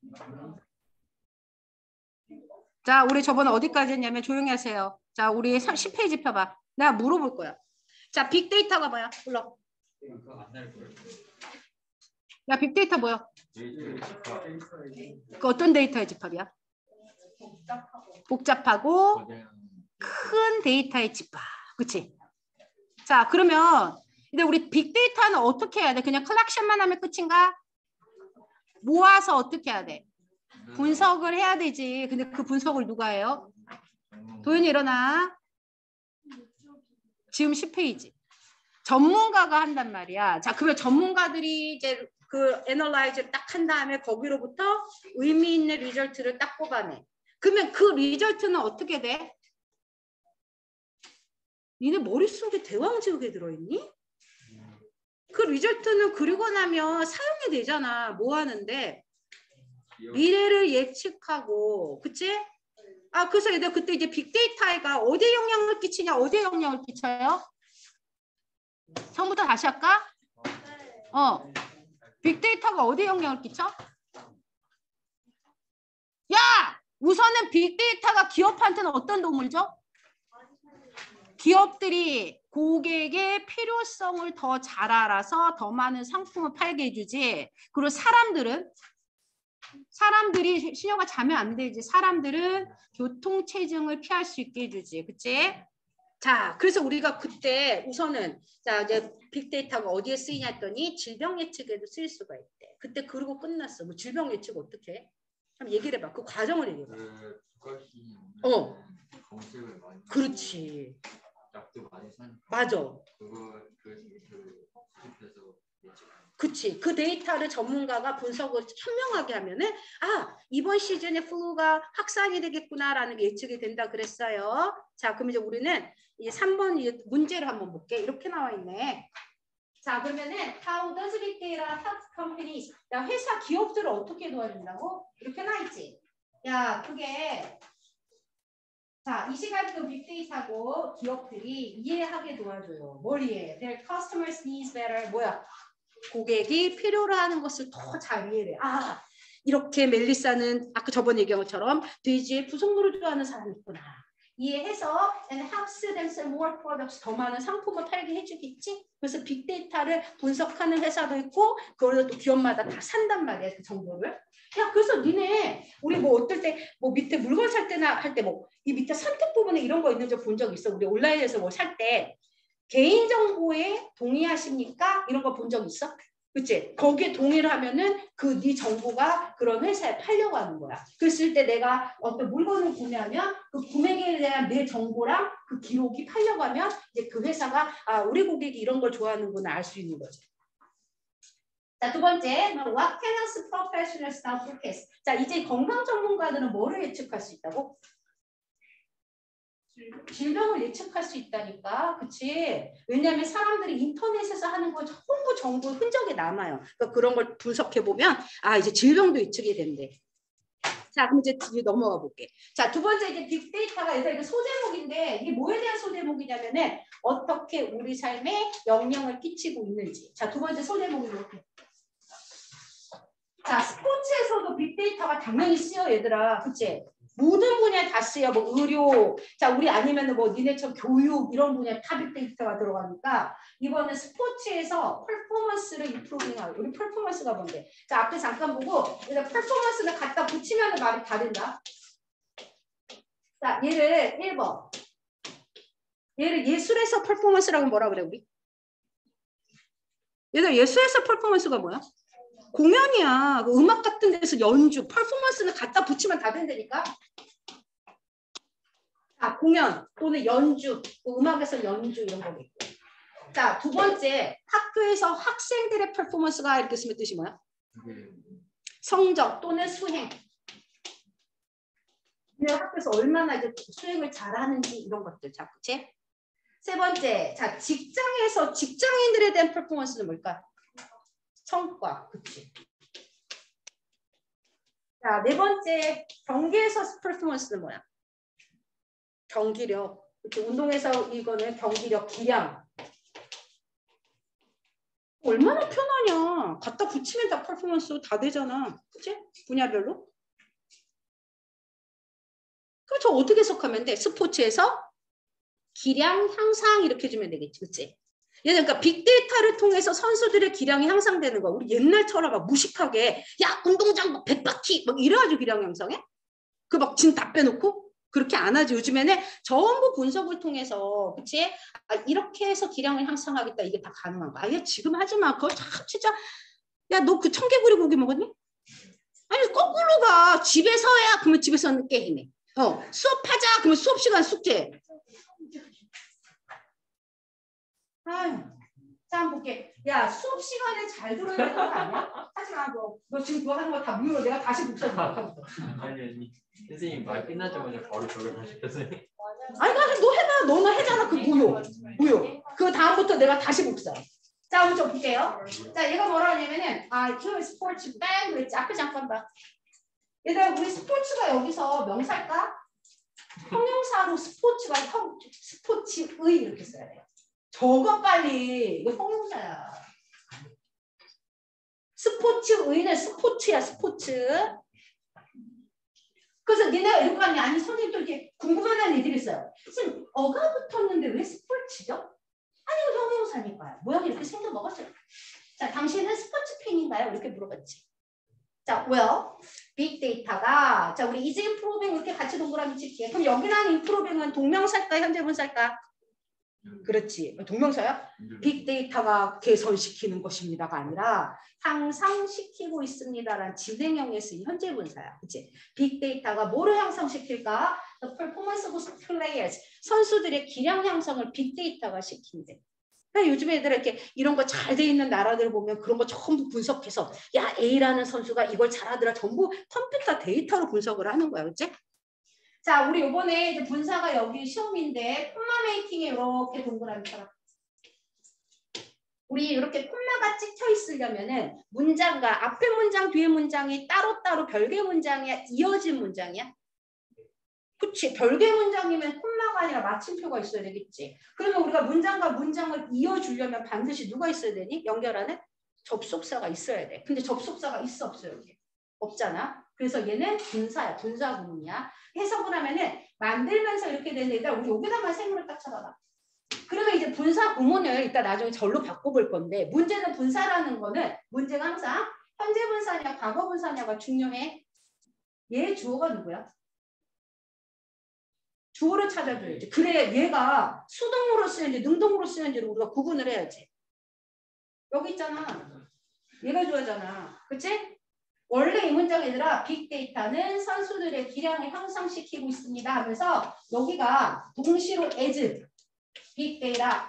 자, 우리 저번에 어디까지 했냐면 조용히 하세요. 자, 우리 10페이지 펴봐. 내가 물어볼 거야. 자, 빅데이터가 뭐야? 불러. 야, 빅데이터 뭐야? 그 어떤 데이터의 집합이야? 복잡하고 큰 데이터의 집합. 그치? 자, 그러면 근데 우리 빅데이터는 어떻게 해야 돼? 그냥 컬렉션만 하면 끝인가? 모아서 어떻게 해야 돼? 분석을 해야 되지. 근데 그 분석을 누가 해요? 도현이 일어나. 지금 10페이지. 전문가가 한단 말이야. 자, 그러면 전문가들이 이제 그 애널라이즈를 딱 한 다음에 거기로부터 의미 있는 리절트를 딱 뽑아내. 그러면 그 리절트는 어떻게 돼? 니네 머릿속에 대왕지옥에 들어있니? 그 리절트는 그리고 나면 사용이 되잖아. 뭐 하는데? 미래를 예측하고, 그치? 아, 그래서 얘들 그때 이제 빅데이터가 어디에 영향을 끼치냐, 어디에 영향을 끼쳐요? 처음부터 다시 할까? 빅데이터가 어디에 영향을 끼쳐? 야! 우선은 빅데이터가 기업한테는 어떤 도움을 줘? 기업들이 고객의 필요성을 더 잘 알아서 더 많은 상품을 팔게 해주지. 그리고 사람들이 신여가 자면 안 되지. 사람들은 교통체증을 피할 수 있게 해주지. 그치? 자, 그래서 우리가 그때 우선은 자 이제 빅데이터가 어디에 쓰이냐 했더니 질병 예측에도 쓰일 수가 있대. 그때 그러고 끝났어. 뭐 질병 예측 어떻게 해? 한번 얘기를 해봐. 그 과정을 얘기해봐. 검색을 많이 그렇지. 약도 많이 사니까. 맞아. 그거 그치. 그 데이터를 전문가가 분석을 현명하게 하면은 아 이번 시즌에 플루가 확산이 되겠구나라는 게 예측이 된다 그랬어요. 자 그럼 이제 우리는 이 3번 문제를 한번 볼게. 이렇게 나와 있네. 자 그러면은 How does big data help companies? 야 회사 기업들을 어떻게 도와준다고? 이렇게 나와 있지. 야 그게 자, 이 시간 그 빅데이터고 기업들이 이해하게 도와줘요. 뭘 이해해? Their customers needs better. 뭐야? 고객이 필요로 하는 것을 더 잘 이해해. 아, 이렇게 멜리사는 아까 저번 얘기한 것처럼 돼지의 부속물을 좋아하는 사람이 있구나. 이해해서 and helps them sell more products. 더 많은 상품을 팔게 해주겠지? 그래서 빅데이터를 분석하는 회사도 있고 그걸 또 기업마다 다 산단 말이야. 그 정보를. 야, 그래서 니네 우리 뭐 어떨 때 뭐 밑에 물건 살 때나 할 때 뭐 이 밑에 선택 부분에 이런 거 있는지 본 적 있어? 우리 온라인에서 뭐 살 때 개인정보에 동의하십니까? 이런 거 본 적 있어? 그치? 거기에 동의를 하면은 그 네 정보가 그런 회사에 팔려고 하는 거야. 그랬을 때 내가 어떤 물건을 구매하면 그 구매에 대한 내 정보랑 그 기록이 팔려고 하면 이제 그 회사가 아 우리 고객이 이런 걸 좋아하는구나 알 수 있는 거지. 자, 두 번째, what can us professionals now forecast? 자, 이제 건강 전문가들은 뭐를 예측할 수 있다고? 질병을 예측할 수 있다니까, 그치? 왜냐하면 사람들이 인터넷에서 하는 건 전부 정보 흔적이 남아요. 그러니까 그런 걸 분석해 보면 아 이제 질병도 예측이 된대. 자, 그럼 이제 넘어가 볼게. 자, 두 번째 이제 빅데이터가 이게 소제목인데 이게 뭐에 대한 소제목이냐면은 어떻게 우리 삶에 영향을 끼치고 있는지. 자, 두 번째 소제목이 이렇게. 자, 스포츠에서도 빅데이터가 당연히 쓰여 얘들아, 그치? 모든 분야에 다 쓰여. 뭐 의료, 자 우리 아니면은 뭐 니네처럼 교육 이런 분야에 다 빅데이터가 들어가니까 이번에 스포츠에서 퍼포먼스를 임프로빙하고 우리 퍼포먼스가 뭔데? 자 앞에 잠깐 보고 일단 퍼포먼스를 갖다 붙이면 말이 다른다. 자 얘를 1번 얘를 예술에서 퍼포먼스라고 뭐라 그래 우리? 얘들 예술에서 퍼포먼스가 뭐야? 공연이야. 그 음악 같은 데서 연주, 퍼포먼스는 갖다 붙이면 다 된다니까. 자, 공연 또는 연주, 음악에서 연주 이런 거겠고. 자, 두 번째, 학교에서 학생들의 퍼포먼스가 이렇게 쓰면 뜻이 뭐야? 성적 또는 수행. 학교에서 얼마나 이제 수행을 잘하는지 이런 것들. 자, 그치? 세 번째, 자, 직장에서 직장인들에 대한 퍼포먼스는 뭘까? 성과, 그치? 자, 네 번째, 경기에서 퍼포먼스는 뭐야? 경기력. 그치? 운동에서 이거는 경기력, 기량. 얼마나 편하냐. 갖다 붙이면 다 퍼포먼스 다 되잖아. 그치? 분야별로. 그럼 저 어떻게 해석하면 돼? 스포츠에서 기량 향상 이렇게 해주면 되겠지. 그치? 그러니까 빅데이터를 통해서 선수들의 기량이 향상되는 거. 우리 옛날처럼 막 무식하게 야 운동장 막 100바퀴 막 이래가지고 기량 향상해? 그 막 진 다 빼놓고? 그렇게 안 하지. 요즘에는 전부 분석을 통해서 그치? 아, 이렇게 해서 기량을 향상하겠다. 이게 다 가능한 거야. 아예 지금 하지 마. 그거 참 진짜 야 너 그 청개구리 고기 먹었니? 아니 거꾸로 가. 집에서 해야 그러면 집에서는 게임해. 수업하자 그러면 수업 시간 숙제. 아유, 자 한번 볼게. 야 수업 시간에 잘 들어야 되는 거 아니야? 하지마 너 지금 그거 하는 거 다 무효. 내가 다시 붙여줄게. 아니 선생님 말 끝나자마자 바로 저를 하셨어요. 아니 너 해봐. 너는 해잖아. 그 무효. 그 다음부터 내가 다시 복사. 자 한번 좀 볼게요. 자 얘가 뭐라 하냐면은 그 스포츠 뺑 그랬지. 앞에 잠깐 봐. 얘들아 우리 스포츠가 여기서 명사일까? 형용사로 스포츠가 스포츠의 이렇게 써야 돼요. 저거 빨리. 이거 형용사야. 스포츠의는 스포츠야. 스포츠. 그래서 니네가 이렇게 하니 아니 선생님 또 이렇게 궁금한 애들이 있어요. 선생님 어가 붙었는데 왜 스포츠죠? 아니 이거 형용사니까요. 모양이 이렇게 생겨 먹었어요. 자 당신은 스포츠 팬인가요? 이렇게 물어봤지. 자 well 빅데이터가 자 우리 is improving 이렇게 같이 동그라미 칠게. 그럼 여기 나는 improving은 동명사일까 현재분사일까? 그렇지. 동명사야? 빅데이터가 개선시키는 것입니다가 아니라 향상시키고 있습니다라는 진행형에 쓰인 현재분사야. 그치? 빅데이터가 뭐를 향상시킬까? The performance of players. 선수들의 기량 향상을 빅데이터가 시킨대. 그러니까 요즘 애들 이렇게 이런 거 잘 돼 있는 나라들 보면 그런 거 전부 분석해서 야 A라는 선수가 이걸 잘하더라. 전부 컴퓨터 데이터로 분석을 하는 거야. 그치? 자, 우리 요번에 이제 분사가 여기 시험인데 콤마 메이킹에 이렇게 동그라미처럼 우리 이렇게 콤마가 찍혀 있으려면은 문장과 앞에 문장, 뒤에 문장이 따로따로 별개 문장이야? 이어진 문장이야? 그치. 별개 문장이면 콤마가 아니라 마침표가 있어야 되겠지. 그러면 우리가 문장과 문장을 이어주려면 반드시 누가 있어야 되니? 연결하는 접속사가 있어야 돼. 근데 접속사가 있어 없어요? 여기? 없잖아. 그래서 얘는 분사야. 분사 구문이야. 해석을 하면은 만들면서 이렇게 되는데 우리 여기다만 생물을 딱 쳐봐봐. 그러면 이제 분사 구문을 이따 나중에 절로 바꿔볼 건데 문제는 분사라는 거는 문제가 항상 현재 분사냐 과거 분사냐가 중요해. 얘 주어가 누구야? 주어를 찾아줘야지. 그래 얘가 수동으로 쓰는지 능동으로 쓰는지를 우리가 구분을 해야지. 여기 있잖아. 얘가 주어잖아. 그치? 원래 이 문장 얘들아 빅데이터는 선수들의 기량을 향상시키고 있습니다 하면서 여기가 동시로 as 빅데이터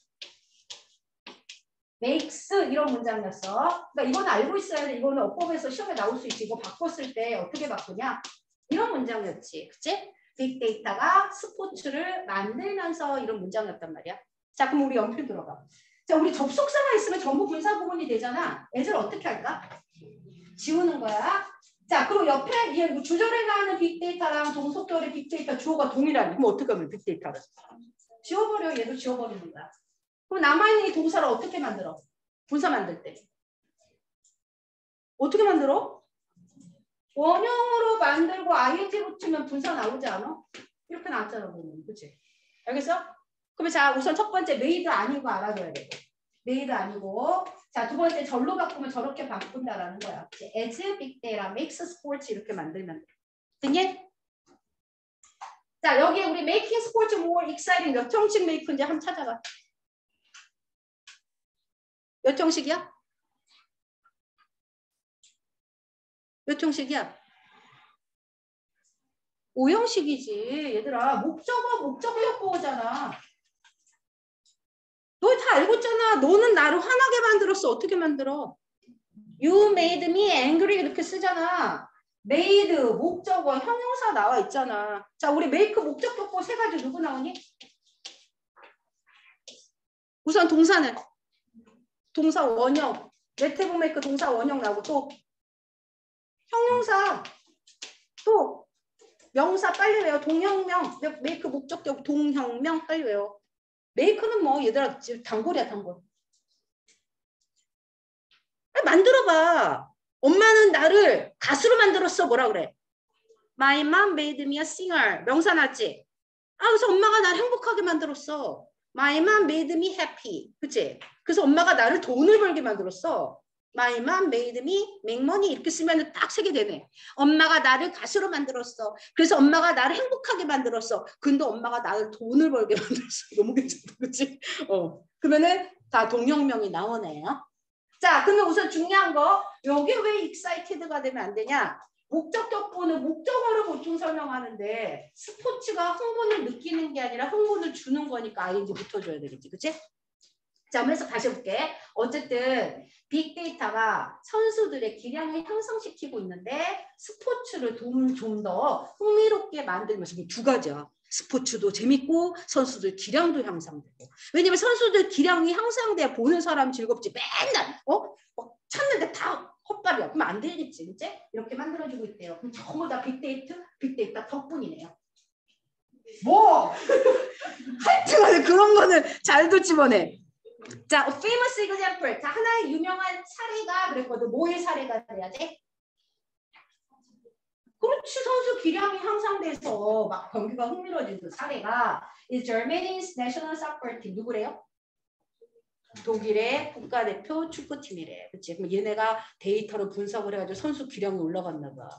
makes 이런 문장이었어. 그러니까 이건 알고 있어야 돼. 이거는 어법에서 시험에 나올 수 있지. 이거 바꿨을 때 어떻게 바꾸냐. 이런 문장이었지. 그치? 빅데이터가 스포츠를 만들면서 이런 문장이었단 말이야. 자 그럼 우리 연필 들어가. 자 우리 접속사가 있으면 전부 분사 구문이 되잖아. 애들 어떻게 할까? 지우는 거야. 자, 그리고 옆에 얘 주절에 나오는 빅데이터랑 동속절의 빅데이터 주어가 동일하네. 그럼 어떻게 하면 빅데이터를? 지워버려. 얘도 지워버리는 거야. 그럼 남아있는 이 동사를 어떻게 만들어? 분사 만들 때. 어떻게 만들어? 원형으로 만들고 ing 붙이면 분사 나오지 않아? 이렇게 나왔잖아. 보면. 그치? 알겠어? 그러면 자, 우선 첫 번째 메이드 아닌 거 알아둬야 되고. 메이드 아니고 자, 두 번째 절로 바꾸면 저렇게 바꾼다라는 거야. as big data makes sports 이렇게 만들면 돼. 됐니? 자, 여기에 우리 making sports more exciting 몇 형식 make인지 한번 찾아봐. 몇 형식이야? 몇 형식이야? 5형식이지. 얘들아, 목적어 협보어잖아. 너 다 알고 있잖아. 너는 나를 화나게 만들었어. 어떻게 만들어? You made me angry 이렇게 쓰잖아. made, 목적어, 형용사 나와 있잖아. 자, 우리 make 목적 협보 세 가지 누구 나오니? 우선 동사는 동사 원형. let have make 동사 원형 나오고 또 형용사 또 명사 빨리 외워. 동형명 make 목적격 동형명 빨리 외워. make는 뭐 얘들아 단골이야 단골. 만들어봐. 엄마는 나를 가수로 만들었어. 뭐라 그래? My mom made me a singer. 명사 났지? 그래서 엄마가 나를 행복하게 만들었어. My mom made me happy. 그치? 그래서 엄마가 나를 돈을 벌게 만들었어. My mom made me make money. 이렇게 쓰면 딱 세게 되네. 엄마가 나를 가수로 만들었어. 그래서 엄마가 나를 행복하게 만들었어. 근데 엄마가 나를 돈을 벌게 만들었어. 너무 괜찮다. 그치? 그러면은 다 동형명이 나오네요. 자, 그러면 우선 중요한 거, 여기 왜 excited가 되면 안 되냐? 목적격보는 목적어를 보통 설명하는데 스포츠가 흥분을 느끼는 게 아니라 흥분을 주는 거니까 ing 붙어줘야 되겠지, 그치? 자, 그래서 다시 볼게. 어쨌든 빅데이터가 선수들의 기량을 향상시키고 있는데 스포츠를 좀 더 흥미롭게 만들면서 두 가지야. 스포츠도 재밌고 선수들 기량도 향상되고. 왜냐면 선수들 기량이 향상돼야 보는 사람 즐겁지. 맨날 찾는데 다 헛발이야. 그러면 안 되겠지, 그치? 이렇게 만들어주고 있대요. 그럼 전부 다 빅데이터 덕분이네요. 뭐 하여튼 그런 거는 잘도 집어내. 자, a famous example. 자, 하나의 유명한 사례가 그랬거든. 뭐의 사례가 돼야지? 그렇지, 선수 기량이 향상돼서 막 경기가 흥미로워진 그 사례가 is Germany's national soccer team. 누구래요? 독일의 국가대표 축구팀이래. 그치? 그럼 얘네가 데이터로 분석을 해가지고 선수 기량이 올라갔나 봐.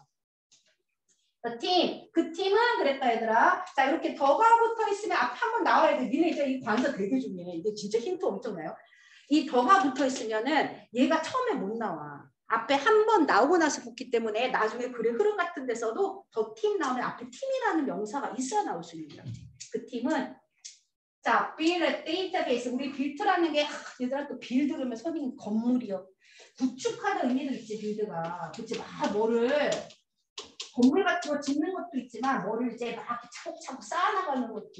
그 팀은 그랬다 얘들아. 자, 이렇게 더가 붙어 있으면 앞에 한번 나와야 돼. 니네 이제 이 관사 되게 중요해. 이게 진짜 힌트 엄청나요. 이 더가 붙어 있으면은 얘가 처음에 못 나와. 앞에 한 번 나오고 나서 붙기 때문에 나중에 글의 흐름 같은 데서도 더 팀 나오면 앞에 팀이라는 명사가 있어야 나올 수 있는 거지. 그 팀은 자, build database. 우리 빌드라는 게 얘들아 또 빌드 그러면 선생님 건물이요. 구축하는 의미도 있지 빌드가. 그치? 막 뭐를 건물 같은 거 짓는 것도 있지만 뭐를 이제 막 차곡차곡 쌓아나가는 것도.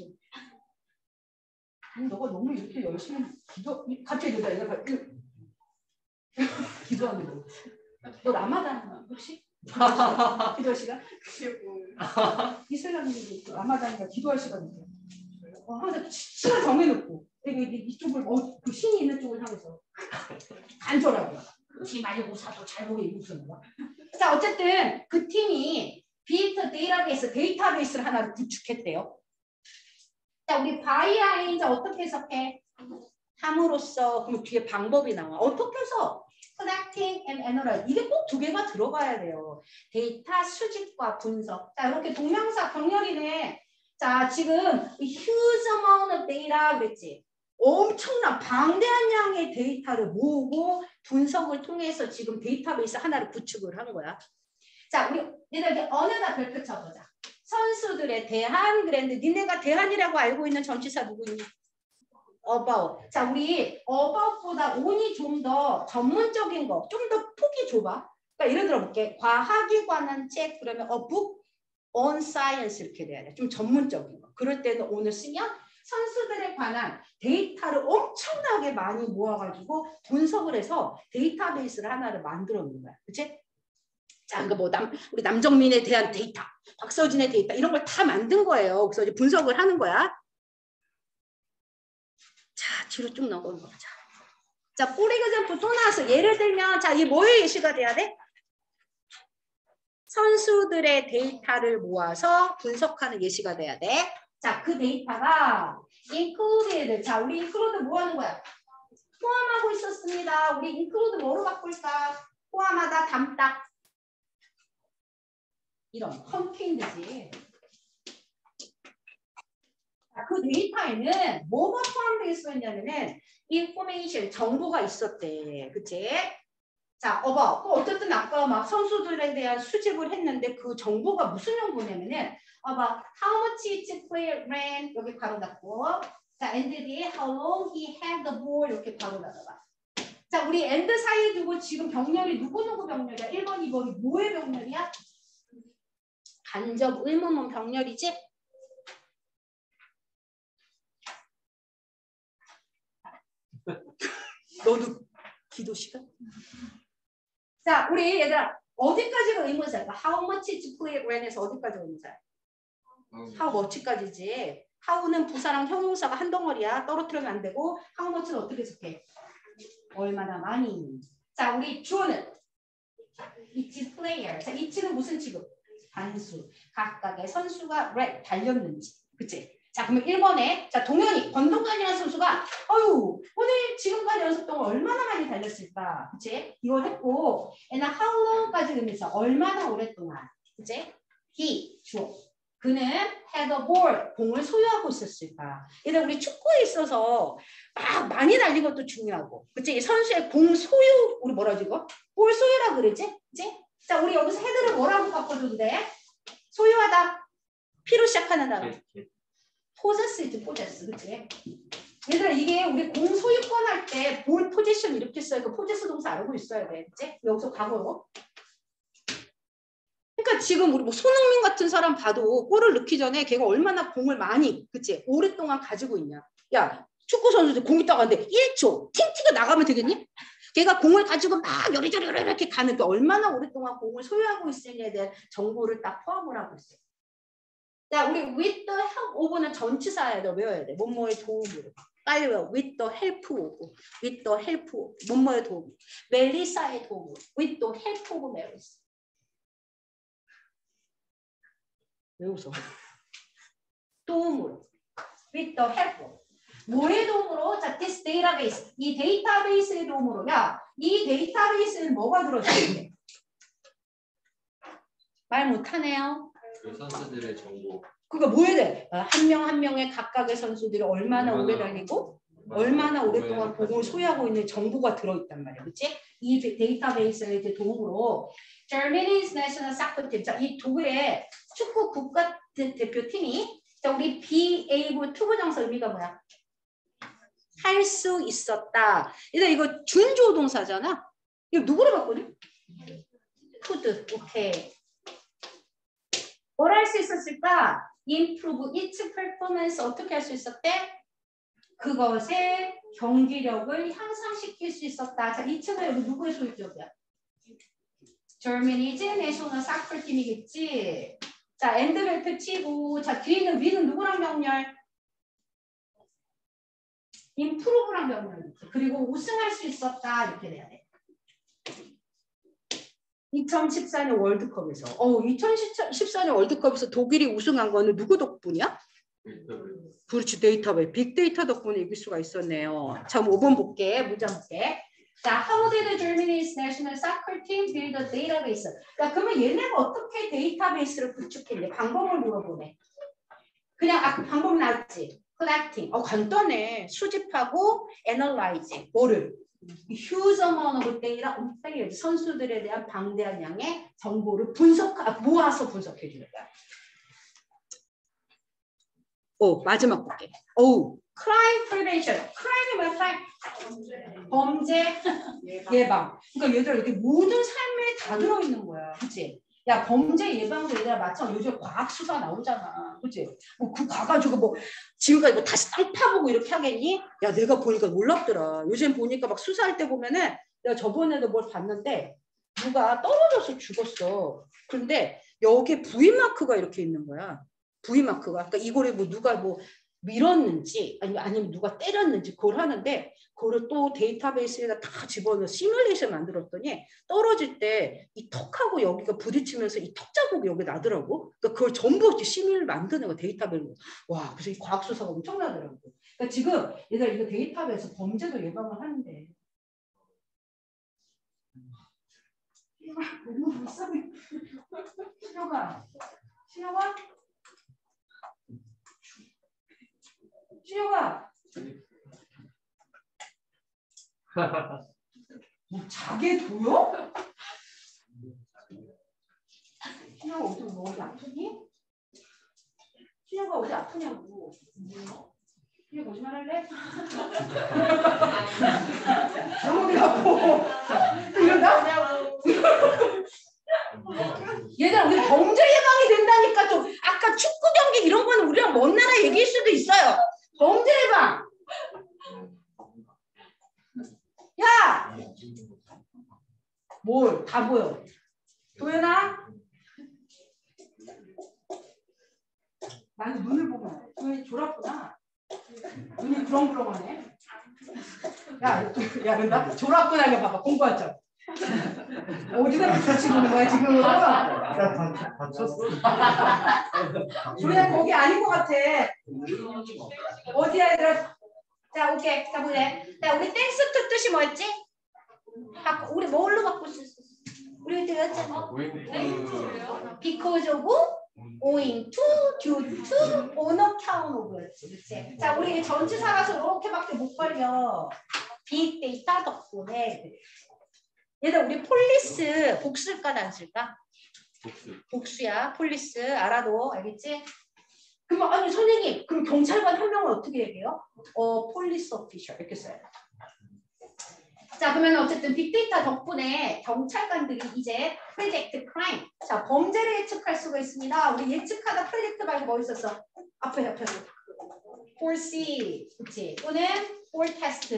너가 너무 이렇게 열심히 갑자기 누가 얘가 기도하는 거. 너 라마단 혹시? 기도할 시간? 이슬람인데 라마단이가 기도할 시간인데. 항상 시간 정해놓고 이쪽을 그 신이 있는 쪽을 향해서 간절하게 지 말고 사도 잘 보게 이루는 거야. 자, 어쨌든 그 팀이 빅 데이터베이스를 하나를 구축했대요. 자, 우리 바이아인 자 어떻게 해석해? 함으로써. 그럼 뒤에 방법이 나와. 어떻게 해서? Connecting and Analyze. 이게 꼭 두 개가 들어가야 돼요. 데이터 수집과 분석. 자, 이렇게 동명사 병렬이네. 자, 지금 huge amount of data 그랬지. 엄청난 방대한 양의 데이터를 모으고 분석을 통해서 지금 데이터베이스 하나를 구축을 한 거야. 자, 우리 얘들 어느나 별표 쳐보자. 선수들에 대한 그랬는데 니네가 대한이라고 알고 있는 전치사 누구니? about. 자, 우리 about보다 on이 좀 더 전문적인 거, 좀 더 폭이 좁아. 그러니까 예를 들어 볼게. 과학에 관한 책 그러면 a book on science 이렇게 돼야 돼. 좀 전문적인 거. 그럴 때는 on을 쓰면 선수들에 관한 데이터를 엄청나게 많이 모아가지고 분석을 해서 데이터베이스를 하나를 만들어 놓는 거야. 그치? 자, 그러니까 뭐 우리 남정민에 대한 데이터, 박서진의 데이터 이런 걸 다 만든 거예요. 그래서 이제 분석을 하는 거야. 자, 뒤로 쭉 넘어가 보자. 자, 포리그젠프 또 나왔어. 예를 들면, 자, 이게 뭐의 예시가 돼야 돼? 선수들의 데이터를 모아서 분석하는 예시가 돼야 돼. 자, 그 데이터가 included. 자, 우리 include 뭐 하는 거야? 포함하고 있었습니다. 우리 include 뭐로 바꿀까? 포함하다, 담다. 이런 컨테인드지. 그 데이터에는 뭐가 포함되어 있었냐면은 information, 정보가 있었대. 그치? 자, 또 어쨌든 아까 막 선수들에 대한 수집을 했는데 그 정보가 무슨 정보냐면은 how much each player ran 여기 바로 닫고 자, and how long he had the ball 이렇게 바로 닫아봐. 자, 우리 and 사이에 두고 지금 병렬이 누구 병렬이야? 1번, 2번이 뭐의 병렬이야? 간접 의문문 병렬이지? 너도 기도 시간? 자, 우리 얘들아 어디까지가 의문사일까? How much is play ran에서 어디까지가 의문사야? How much까지지. How는 부사랑 형용사가 한 덩어리야. 떨어뜨리면 안 되고 how much는 어떻게 해석해? 얼마나 많이. 자, 우리 주어는 each player. 자, each는 무슨 취급? 단수. 각각의 선수가 red 달렸는지. 그치? 자, 그러면 1번에 자, 동현이 권동관이라는 선수가 오늘 지금까지 연습 동안 얼마나 많이 달렸을까? 그치? 이걸 했고 and how long까지 의미해서 얼마나 오랫동안. 그치? he, 주어. 그는 had a ball, 공을 소유하고 있었을까? 얘들 우리 축구에 있어서 막 많이 달린 것도 중요하고, 그치? 선수의 공 소유, 우리 뭐라 하지 이거? 볼 소유라 그러지? 그치? 자, 우리 여기서 헤드를 뭐라고 바꿔줘도 돼? 소유하다. P로 시작하는 단어. 포제스이지, 포제스, 그치? 얘들아, 이게 우리 공 소유권 할 때 볼 포지션 이렇게 써요. 그 포제스 동사 알고 있어야 돼, 그치? 여기서 과거로. 그러니까 지금 우리 뭐 손흥민 같은 사람 봐도 골을 넣기 전에 걔가 얼마나 공을 많이, 그치? 오랫동안 가지고 있냐. 야, 축구 선수들 공 있다가 하는데 1초 팅티가 나가면 되겠니? 걔가 공을 가지고 막 요리조리 이렇게 가는 게 얼마나 오랫동안 공을 소유하고 있느냐에 대한 정보를 딱 포함을 하고 있어요. 자, 우리 with the help of는 전치사야 돼. 외워야 돼. 뭐뭐의 도움으로. 빨리 외워. with the help of. with the help of. 뭐뭐의 도움. 멜리사의 도움. with the help of 멜리사. 왜 웃어? 도움으로. with the help of. 뭐의 도움으로? 자, this database. 이 데이터베이스의 도움으로. 야, 이 데이터베이스는 뭐가 들어있는데? 말 못하네요. 그 선수들의 정보. 그러니까 뭐 해야 돼? 한 명 한 명의 각각의 선수들이 얼마나 오래 달리고 얼마나 오랫동안 공을 소유하고 있는 정보가 들어있단 말이야. 그치? 이 데이터베이스의 도움으로 Germany's National Soccer Team. 자, 이 독일의 축구 국가대표팀이 자, 우리 be able to 부정사 의미가 뭐야? 할 수 있었다. 일단 이거 준조 동사잖아. 이거 누구를 바꾸니? could. 오케이. 뭘 할 수 있었을까? improve its performance. 어떻게 할 수 있었대? 그것의 경기력을 향상시킬 수 있었다. 자, 이 친구 여기 누구의 소유격이야? Germany's National Soccer Team이겠지. 자, 엔드벨트 치고, 자, 뒤에는 위는 누구랑 병렬? improve랑 병렬. 그리고 우승할 수 있었다. 이렇게 돼야 돼. 2014년 월드컵에서. 2014년 월드컵에서 독일이 우승한 거는 누구 덕분이야? 그렇지, 데이터베이스. 빅데이터 덕분에 이길 수가 있었네요. 자, 5번 볼게. 문장 볼게. 자, how did Germany's national soccer team build a database? 자, 그러면 얘네가 어떻게 데이터베이스를 구축했냐? 방법을 물어보네. 그냥 방법 나왔지. collecting. 간단해. 수집하고 analyzing. 뭐를? huge amount of data, 선수들에 대한 방대한 양의 정보를 모아서 분석해 주는 거야. 마지막 볼게. crime prevention. crime이 뭐야? 범죄 예방. 그러니까 얘들아 이렇게 모든 삶에 다 들어있는 거야. 그치? 야, 범죄 예방도 얘들아 마찬가지로 요즘 과학 수사 나오잖아. 그치? 그 가가지고 지금까지 다시 땅 파보고 이렇게 하겠니? 야, 내가 보니까 놀랍더라. 요즘 보니까 막 수사할 때 보면은 내가 저번에도 뭘 봤는데 누가 떨어져서 죽었어. 그런데 여기에 V마크가 이렇게 있는 거야. V마크가. 그러니까 이거를 누가 밀었는지 아니면 누가 때렸는지 그걸 하는데 그거를 또 데이터베이스에다 다 집어넣어 시뮬레이션 만들었더니 떨어질 때 이 턱하고 여기가 부딪히면서 이 턱 자국이 여기 나더라고. 그러니까 그걸 전부 시뮬 만드는 거 데이터베이스. 와, 그래서 이 과학 수사가 엄청나더라고. 그러니까 지금 얘들 이거 데이터베이스 범죄도 예방을 하는데. 너무 불쌍해. 신혁아. 뭐 자게 보여? 신혁아 어디 아프니? 신혁아 어디 아프냐고. 신혁 거짓말 할래? 어디 아파? 이런다? 얘들아 우리 범죄 예방이 된다니까. 좀 아까 축구 경기 이런 거는 우리랑 먼 나라 얘기일 수도 있어요. 범죄 예방. 야! 뭘? 다 보여. 도연아? 나는 눈을 보고 해. 도연이 졸았구나. 눈이 그렁그렁하네. 야, 나 졸았구나. 이거 봐봐. 공부하자. 어디다 붙여치는 거야 지금? 나 다쳤어. 우리가 거기 아닌 것 같아. 어디야 얘들아? 자 오케이. 자 보자. 자 우리 땡스 투 뜻이 뭐였지? 우리 뭘로 바꿨었어? 우리 그때 했잖아. Because of, owing to, due to, on account of였지. 그치? 자 우리 전치사라서 이렇게밖에 못 벌려. 빅데이터 덕분에. 얘들 우리 폴리스 복수일까 단수일까? 복수야. 폴리스 알아도 알겠지? 그럼 아니 선생님 그럼 경찰관 한 명은 어떻게 얘기해요? 폴리스 오피셜 이렇게 써요. 자 그러면 어쨌든 빅데이터 덕분에 경찰관들이 이제 프로젝트 크라임 자 범죄를 예측할 수가 있습니다. 우리 예측하다 프로젝트 말고 뭐 있었어? 앞에 foresee 그치? 또는 forecast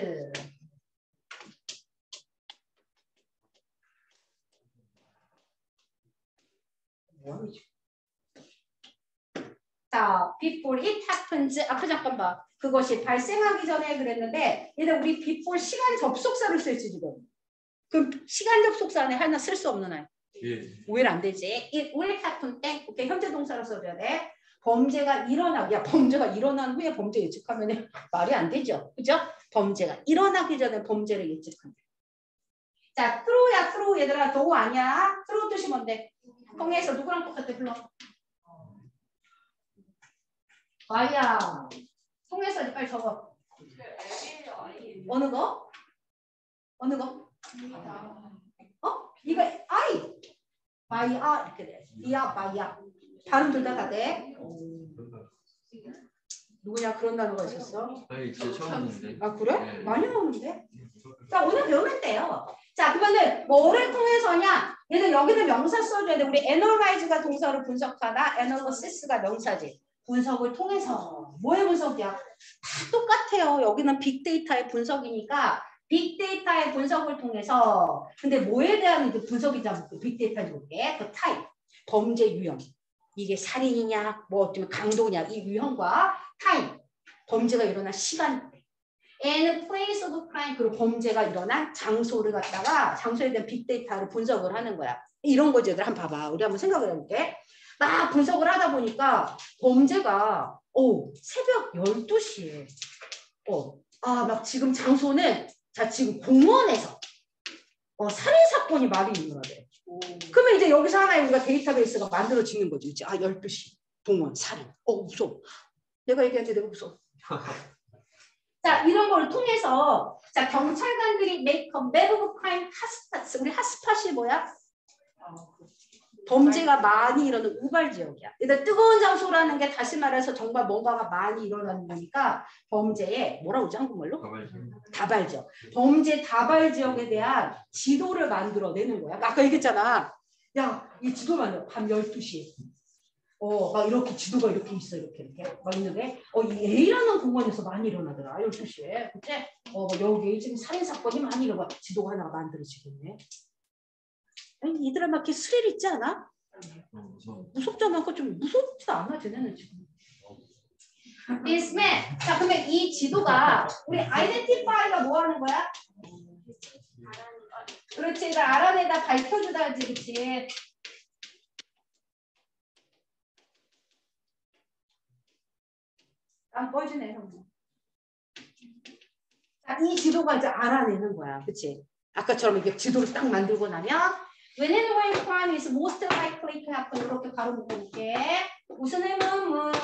자, before it happens. 앞에 잠깐 봐. 그것이 발생하기 전에 그랬는데 얘들 우리 before 시간 접속사를 쓸지 지금. 그럼 시간 접속사 안에 하나 쓸 수 없는 아이. 예. 왜 안 되지? it will happen 땡. 오케이 현재 동사로 써줘야 돼. 범죄가 범죄가 일어난 후에 범죄 예측하면 말이 안 되죠. 그죠? 범죄가 일어나기 전에 범죄를 예측한다. 자, true야 true 얘들아 도 아니야. true 뜻이 뭔데? 통해서 누구랑 똑같아 불러? 아야. 통해서 빨리 적어. 어느 거? 어느 거? 이거 I. 바이아 이렇게 돼. 이야 바이아. 발음 둘 다 돼. 누구냐 그런 단어가 있었어? 아니 진짜 처음 봤는데. 아 그래? 네. 많이 나오는데? 자 오늘 배우면 돼요. 자 그러면은 뭐를 통해서냐? 얘들 여기는 명사 써줘야 돼. 우리 analyze가 동사로 분석하다, analysis가 명사지. 분석을 통해서 뭐의 분석이야? 다 똑같아요. 여기는 빅데이터의 분석이니까 빅데이터의 분석을 통해서 근데 뭐에 대한 그 분석이자 빅데이터를 볼게. 그 타입, 범죄 유형. 이게 살인이냐, 뭐 어쩌면 강도냐 이 유형과 타입, 범죄가 일어난 시간대. And place of crime 그리고 범죄가 일어난 장소를 갖다가 장소에 대한 빅데이터를 분석을 하는 거야. 이런 거지. 얘들 한번 봐봐. 우리 한번 생각을 해볼게. 막 분석을 하다 보니까 범죄가 새벽 12시에 막 지금 장소는 자 지금 공원에서 살인사건이 많이 일어나대. 그러면 이제 여기서 하나의 우리가 데이터베이스가 만들어지는 거지. 이제 12시 공원 살인. 무서워. 내가 얘기하는데 내가 무서워. 자 이런 걸 통해서 자 경찰관들이 make a map of crime 핫스팟. 우리 핫스팟이 뭐야? 범죄가 많이 일어나는 우발 지역이야. 일단 뜨거운 장소라는 게 다시 말해서 정말 뭔가가 많이 일어나는 거니까 범죄의 뭐라고 하지 한국말로? 다발 지역. 범죄 다발 지역에 대한 지도를 만들어내는 거야. 아까 얘기했잖아. 야, 이 지도 만들어. 밤 12시에. 막 이렇게 지도가 이렇게 있어. 이렇게 막 있는데 이 A라는 공원에서 많이 일어나더라. 12시에. 그치? 여기 지금 살인사건이 많이 일어나. 지도가 하나 만들어지고 있네. 아니, 이들아 막 이렇게 스릴 있지 않아? 무섭잖아. 그 좀 무섭지도 않아. 쟤네는 지금. This man. 자 그러면 이 지도가 우리 identify가 뭐 하는 거야? 그렇지. 이걸 알아내다 밝혀주다지. 그치? 안 꺼지네. 자, 이 지도가 이제 알아내는 거야. 그치? 아까처럼 이렇게 지도를 딱 만들고 나면 When and where crime is most likely to happen. 이렇게 바로 묶어볼게. 무슨 의문?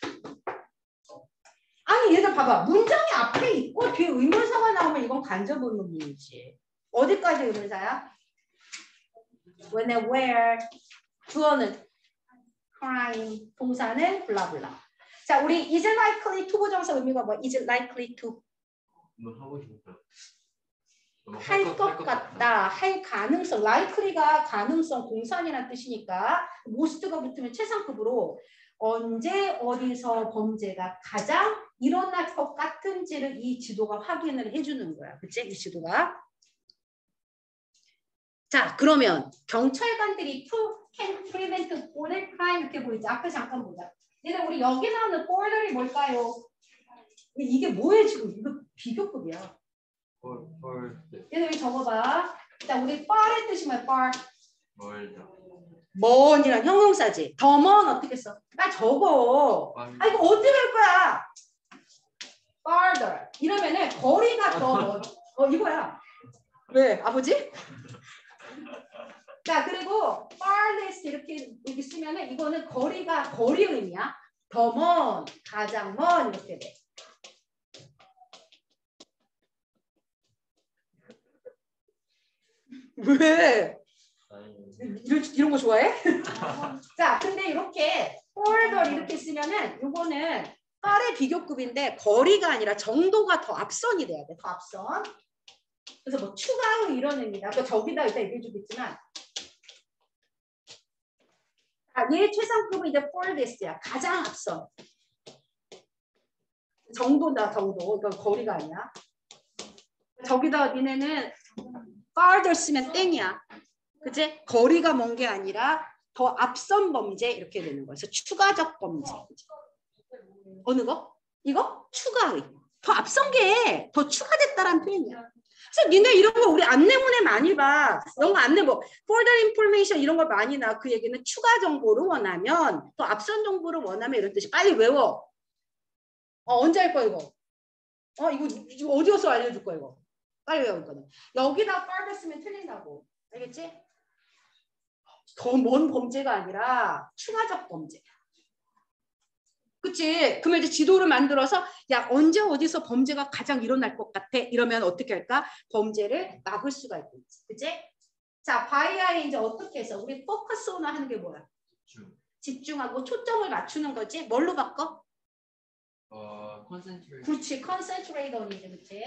아니 얘들 봐봐. 문장이 앞에 있고 뒤에 의문사가 나오면 이건 간접 의문문이지. 어디까지 의문사야? When and where. 주어는 crime. 동사는 블라블라. 자 우리 is likely to 부정사 의미가 뭐? is likely to. 뭐 하고 싶다. 할 것 같다, 할 가능성, likely가 가능성, 공산이라는 뜻이니까 most가 붙으면 최상급으로 언제 어디서 범죄가 가장 일어날 것 같은지를 이 지도가 확인을 해주는 거야. 그치? 이 지도가. 자 그러면 경찰관들이 can prevent border crime 이렇게 보이지? 앞에 잠깐 보자. 얘들 우리 여기 나오는 border이 뭘까요? 이게 뭐예요 지금? 이거 비교급이야. 얘들 여기 적어봐. 자, 우리 far의 뜻이 뭐야? far. 멀다. 먼이란 형용사지. 더 먼 어떻게 써? 나 적어. 아 이거 어떻게 할 거야? farther. 이러면은 거리가 더 먼. 이거야. 왜? 아버지? 자, 그리고 farthest 이렇게 쓰면은 이거는 거리가 거리 의미야. 더 먼, 가장 먼 이렇게 돼. 왜? 이런 거 좋아해? 자, 근데 이렇게 farther 이렇게 쓰면은 요거는 far의 비교급인데 거리가 아니라 정도가 더 앞선이 돼야 돼. 더 앞선. 그래서 뭐 추가로 이런 의미다. 또 저기다 일단 얘기해주겠지만 얘 최상급은 이제 farthest야. 가장 앞선. 정도다, 정도. 그러니까 거리가 아니야. 저기다 니네는 farther 쓰면 땡이야. 그치? 거리가 먼 게 아니라 더 앞선 범죄 이렇게 되는 거야. 그래서 추가적 범죄. 어느 거? 이거? 추가의. 더 앞선 게 더 추가됐다라는 표현이야. 그래서 니네 이런 거 우리 안내문에 많이 봐. 이런 거 안내 뭐 further information 이런 거 많이 나. 그 얘기는 추가 정보를 원하면 더 앞선 정보를 원하면 이런 뜻이. 빨리 외워. 언제 할 거야 이거? 이거 어디 가서 알려줄 거야 이거? 빨리 외울 거는. 여기다 further 쓰면 틀린다고. 알겠지? 더 먼 범죄가 아니라 추가적 범죄. 그치? 그러면 이제 지도를 만들어서 야 언제 어디서 범죄가 가장 일어날 것 같아? 이러면 어떻게 할까? 범죄를 막을 수가 있겠지. 그치? 자, 바이아에 이제 어떻게 해서 우리 포커스 오너 하는 게 뭐야? 집중하고 초점을 맞추는 거지. 뭘로 바꿔? 컨센트레이션. 그렇지. 컨센트레이트 on이지. 그치?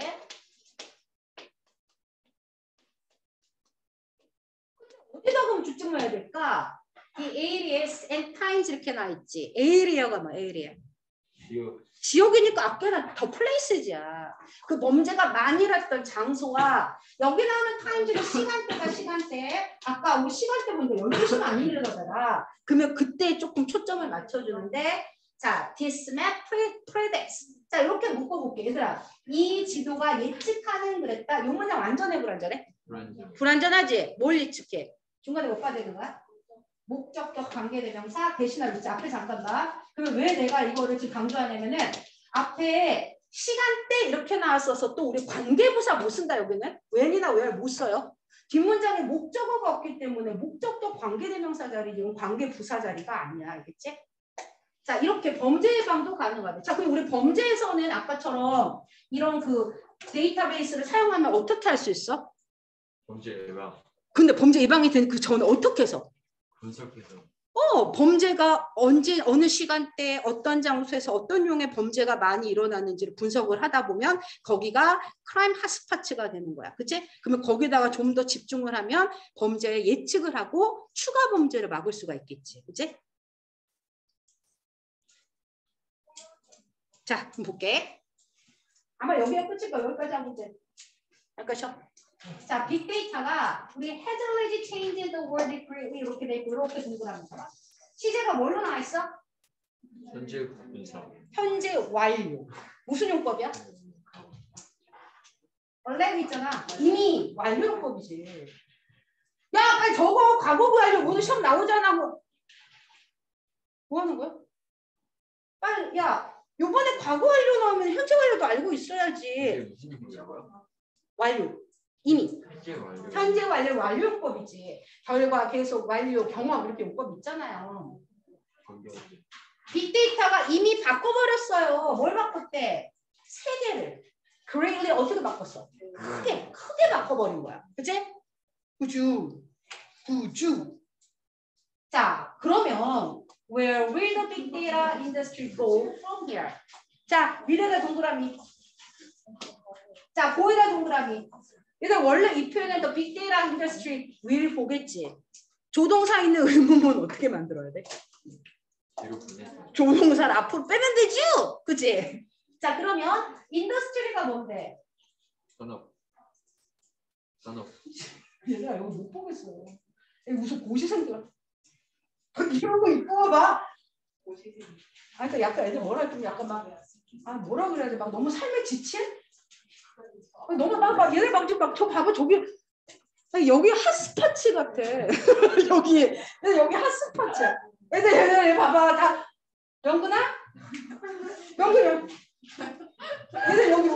어디다 그럼 집중을 해야 될까? 이 areas and times 이렇게 나와 있지. area가 뭐 area? 지역이니까 앞에는 더 플레이스지야. 그 범죄가 많이 일어났던 장소와 여기 나오는 타임즈는 시간대가 시간대. 아까 우리 시간대 보니까 12시 많이 일어나잖아. 그러면 그때 조금 초점을 맞춰주는데 자, this map predicts. 자, 이렇게 묶어볼게. 얘들아, 이 지도가 예측하는 그랬다. 요 문장 완전해 불완전해? 불완전하지? 뭘 예측해? 중간에 뭐가 되는 거야? 목적격 관계대명사 대신할 때 앞에 잠깐 봐. 그러면 왜 내가 이거를 지금 강조하냐면은 앞에 시간대 이렇게 나왔어서 또 우리 관계부사 못 쓴다 여기는. when이나 where 못 써요. 뒷문장에 목적어가 없기 때문에 목적격 관계대명사 자리 이건 관계부사 자리가 아니야. 알겠지? 자, 이렇게 범죄 예방도 가능하다. 자, 그럼 우리 범죄에서는 아까처럼 이런 그 데이터베이스를 사용하면 어떻게 할 수 있어? 범죄 예방. 근데 범죄 예방이 된 그 전에 어떻게 해서? 분석해서. 범죄가 언제 어느 시간대 어떤 장소에서 어떤 용의 범죄가 많이 일어나는지를 분석을 하다 보면 거기가 크라임 핫스팟가 되는 거야. 그치? 그러면 거기다가 좀 더 집중을 하면 범죄에 예측을 하고 추가 범죄를 막을 수가 있겠지. 그치? 자, 그럼 볼게. 아마 여기가 끝일 거야. 여기까지 하고 이제 잠깐 쉬어. 자, 빅데이터가 우리 has already changed the world greatly 이렇게 돼 있고 이렇게 동그라미 봐. 시제가 뭘로 나와 있어? 현재 분석. 현재 완료. 무슨 용법이야? 원래 있잖아. 이미 완료 용법이지. 야, 빨리 적어. 과거부 완료. 오늘 시험 나오잖아. 뭐 하는 거야? 빨리, 야, 요번에 과거 완료 나오면 현재 완료도 알고 있어야지. 이게 무슨 용법이야? 완료. 이미. 현재 완료. 완료 용법이지. 결과, 계속, 완료, 경험 이렇게 용법 있잖아요. 빅데이터가 이미 바꿔버렸어요. 뭘 바꿨대? 세 개를. greatly 어떻게 바꿨어? 크게 바꿔버린 거야. 그치? 우주. 자, 그러면 where will the big data industry go from here? 자, 미래가 동그라미. 자, 보이다 동그라미. 얘들 원래 이 표현은 the big data industry will 보겠지. 조동사 있는 의문문 어떻게 만들어야 돼? 조동사를 앞으로 빼면 되죠? 그치? 자, 그러면 인더스트리가 뭔데? 산업. 얘들아 이거 못 보겠어. 이거 무슨 고시생들 이런 거 입고 봐. 그러니까 약간 애들 뭐라 좀 약간 막 뭐라 그래야 돼? 막 너무 삶에 지친? 너무 막 얘네 막 저 봐봐 저기 여기 핫스팟츠 같아. 여기 핫스팟츠. 얘들 봐봐. 다 영근아? 영근. 얘들 여기.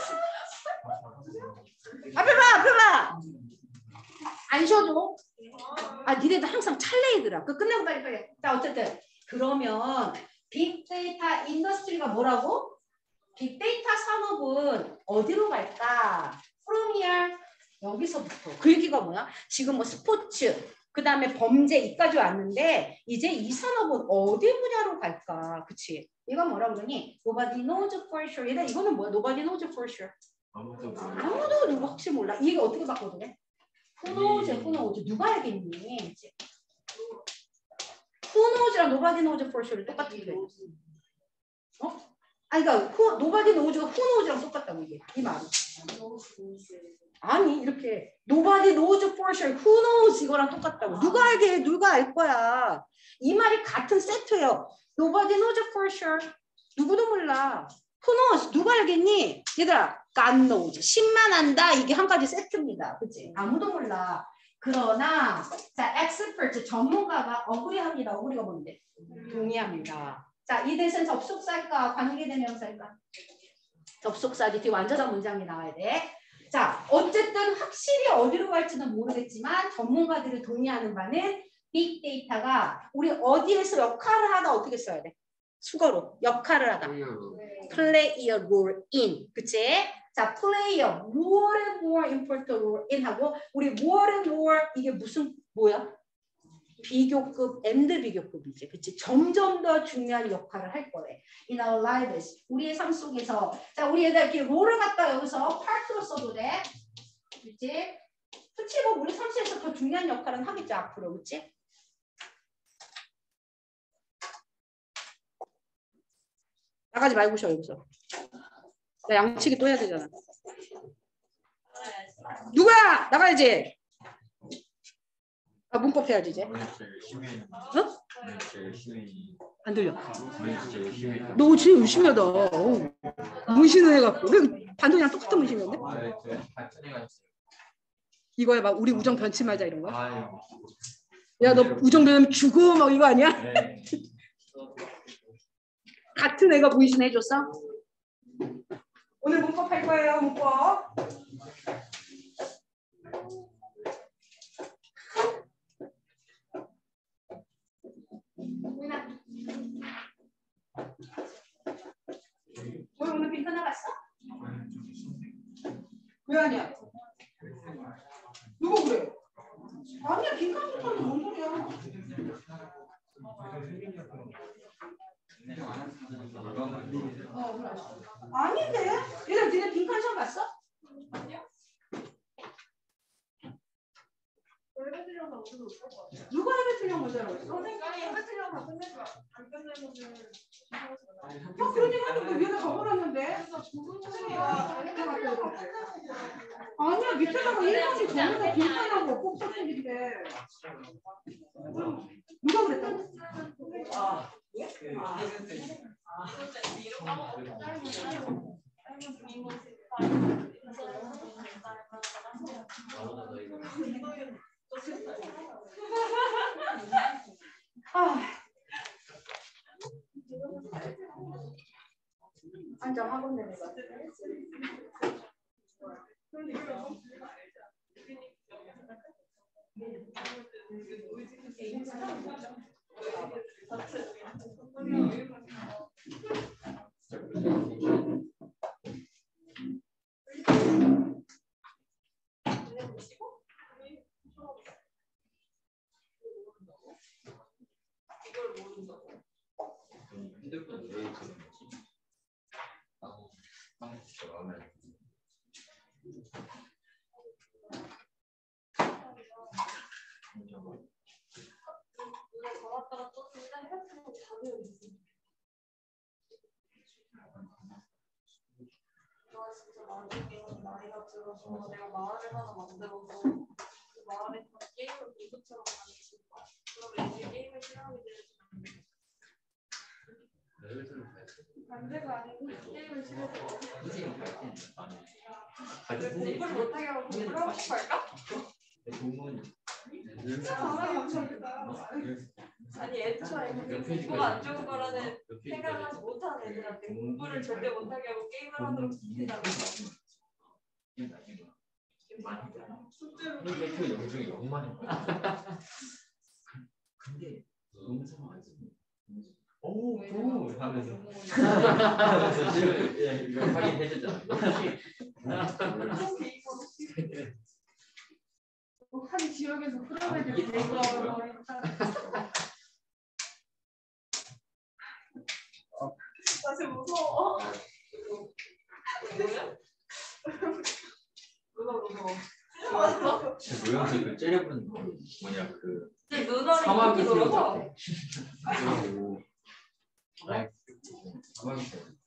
앞에 봐. 안 쉬어줘. 니네도 항상 찰레이더라. 그 끝내고 빨리. 자, 어쨌든 그러면 빅데이터 인더스트리가 뭐라고? 빅데이터 산업은 어디로 갈까? From here. 여기서부터. 그 얘기가 뭐야? 지금 뭐 스포츠, 그 다음에 범죄 이까지 왔는데 이제 이 산업은 어디 분야로 갈까? 그치? 이건 뭐라 그러니? Nobody knows for sure. 얘들아 이거는 뭐야? Nobody knows for sure. 아무도 누구 혹시 몰라. 이게 어떻게 바꿔도 Who knows? 누가 알겠니? Who knows랑 Nobody knows for sure는 똑같은데. 그러니까 Nobody knows가 Who knows랑 똑같다고 이게. 이 말이. 아니 이렇게 Nobody knows for sure, who knows 이거랑 똑같다고. 누가 알게? 누가 알 거야. 이 말이 같은 세트예요. Nobody knows for sure. 누구도 몰라. Who knows? 누가 알겠니? 얘들아, God knows. 신만 안다. 이게 한 가지 세트입니다. 그치? 아무도 몰라. 그러나 자, expert 전문가가 어그리합니다. 어그리가 뭔데? 동의합니다. 자, 이 대신 접속사일까? 관계대명사일까? 접속사지. 뒤에 완전한 문장이 나와야 돼. 자, 어쨌든 확실히 어디로 갈지는 모르겠지만 전문가들이 동의하는 바는 빅데이터가 우리 어디에서 역할을 하다 어떻게 써야 돼? 수거로 역할을 하다. Play a role in. 그치? 자, play a more and more important role in 하고 우리 more and more 이게 무슨 뭐야? 비교급, and 비교급이지. 그치? 점점 더 중요한 역할을 할 거래. In our lives. 우리의 삶 속에서. 자, 우리 얘들 이렇게 롤을 갖다 여기서 파트로 써도 돼. 그치? 그치? 뭐 우리 삶 속에서 더 중요한 역할은 하겠죠, 앞으로. 그치? 나가지 말고 쉬어, 여기서. 나 양치기 또 해야 되잖아. 누구야? 나가야지. 문법 해야지 이제. 어? 안 들려. 너 진짜 열심히 하다. 문신을 해갖고. 반동이랑 똑같은 문신이었네? 이거야 막 우리 우정 변치 말자 이런 거야? 야 너 우정 변하면 죽어 막 이거 아니야? 같은 애가 문신 해줬어? 오늘 문법 할 거예요, 문법. 왜 오늘 빈칸 나갔어? 왜 아니야? 누가 그래? 아니야, 빈칸 빈칸은 뭔 소리야? 그래. 아닌데? 얘들 니네 빈칸 시험 봤어? 아니요. 누가 해배틀령 먼저라고 했어? 선생님이 해배틀령 다 끝내줘. 안 끝내면 그런 얘기 하니까 위에다 적어놨는데? 아니야, 밑에다가 1번씩 전부 빈칸하고 꼭 썼는데 누가 그랬다고? 안정하고 있는 애가. 나이가 들어서 내가 마을을 하나 만들어서 그 마을에 게임을 공부처럼 만들지. 그러면 이제 게임을 싫어하게 되는 반대가 아니고 게임을 싫어해서 공부를 못하게 하고 공부를 하고 싶어 할까? 공무원. 아니 애초에 공부가 안 좋은 거라는 생각을 하지 못하는 애들한테 공부를 절대 못하게 하고 게임을 하도록 시키잖아. 근데 그 영중이 너무 많이 근데 너무 상황 오, 굿 하면서 지금 이거 확인해주자. 한 지역에서 프로그램을 내고 사실 무서워. 무서워. 제 모양새 그 째려보는 거 뭐냐 그 눈알이 사막이 이렇게 돌아서. 그리고 사막이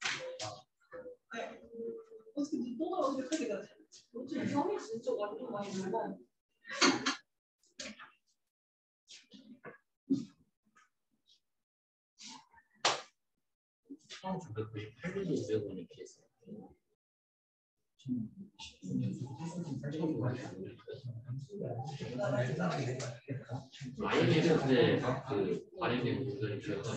어떻게 눈 떠나서 이렇게 되지? 어째 이상이 진짜 완전 많이 들어. 처음 998년도 500원이 피했어요. IMF 때 그 IMF 모델이 기억나.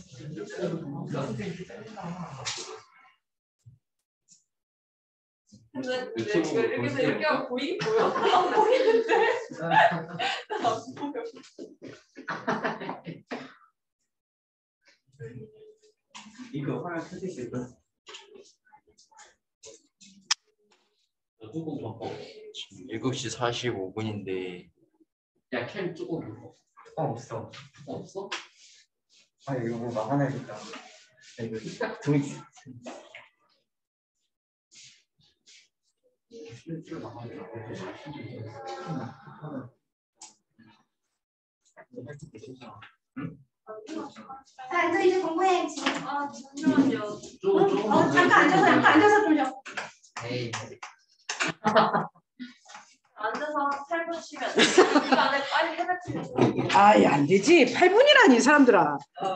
근데 유튜브 여기서 이렇게 하면 보이긴 보여. 안 보이는데. 나안 보여. 이거 화면 켜질 수 있어? 조금 바꿔. 7시 45분인데 야, 캠 조금 바꿔. 없어. 없어? 아 이거 뭐 막아놔야겠다. 이거 딱 두 있어. 자, 앉아 이제 공부해. 아 잠시만요. 잠깐 앉아서 좀 쉬어. 에이. 앉아서 8분 쉬면 이 시간에 빨리 해봤으면. 아이 안 되지. 8분이라니 이 사람들아.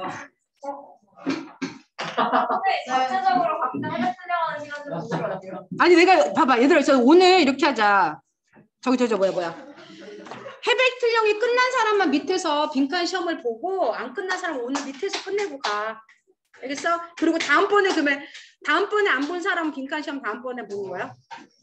근데 전체적으로 각자 해봤으려고 하는 시간 좀 주시면 안 돼요? 아니 내가 봐봐 얘들아 저 오늘 이렇게 하자. 저기 뭐야. 해백틀령이 끝난 사람만 밑에서 빈칸 시험을 보고 안 끝난 사람 오늘 밑에서 끝내고 가. 알겠어? 그리고 다음번에 그러면 다음번에 안 본 사람 빈칸 시험 다음번에 보는 거야?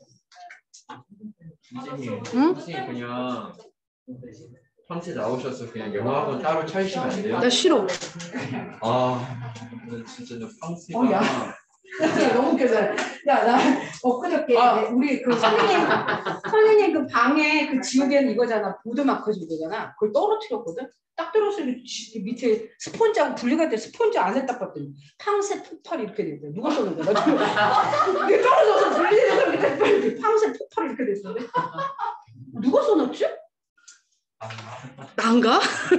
선생님, 응? 선생님 그냥 평소에 나오셔서 그냥 영어학원 따로 차리시면 안 돼요? 나 싫어. 아, 진짜 너 평소가 야. 너무 웃겨서 야나 엊그저께 우리 그 선생님 그 방에 그 지우개는 이거잖아 보드마커 지우개잖아 그걸 떨어뜨렸거든 딱 들었을 때 밑에 스펀지하고 분리가 돼 스펀지 안에 딱 봤더니 팡새 폭발이 이렇게 됐대 누가 쏘는 거야 나 이게 떨어져서 분리돼서 밑에 팡새 폭발이 이렇게 됐는데 누가 쏘놨지? 난가?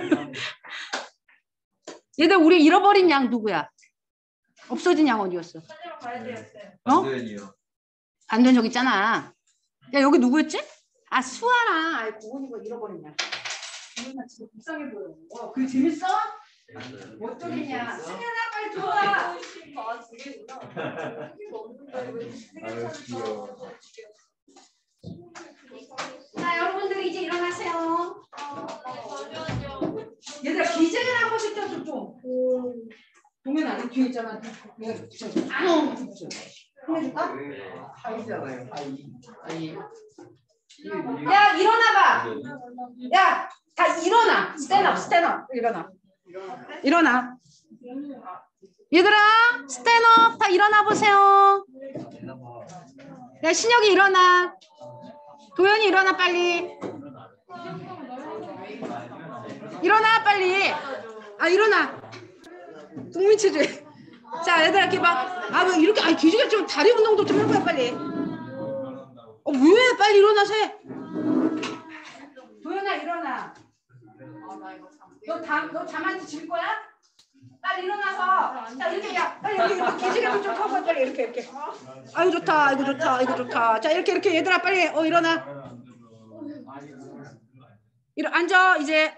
얘들 우리 잃어버린 양 누구야? 없어진 양 어디였어? 찾으러 가야 돼요. 안도현이요. 안된 저기 있잖아. 야 여기 누구였지? 아 수아랑 아이 고은이가 잃어버린 양. 고은아 진짜 불쌍해 보여. 그게 재밌어? 어쩌겠냐. 승현아 빨리 들어와. 두 개구나. 이게 없는데 왜 아유, 귀여워. 자 여러분들 이제 일어나세요. 잠시만요. 얘들아 기재를 하고 싶다 좀. 동현 안에 뒤에 있잖아. 내가 해줄까? 하이잖아요. 하이. 야 일어나봐. 야 다 일어나. 스탠업 일어나. 얘들아 스탠업 다 일어나 보세요. 야 신혁이 일어나. 도현이 일어나 빨리. 일어나 빨리. 아 일어나. 국민체조회. 자 얘들아 이렇게 막 뭐 이렇게 기지개 좀 다리 운동도 좀 해봐요 빨리. 왜 빨리 일어나서 해. 도현아 일어나. 너 잠안 질 거야? 빨리 일어나서 자 이렇게 야 빨리 이렇게 기지개도 좀 펴봐 빨리 이렇게. 아유 좋다 이거 좋다. 자 이렇게 얘들아 빨리 일어나. 앉아 이제.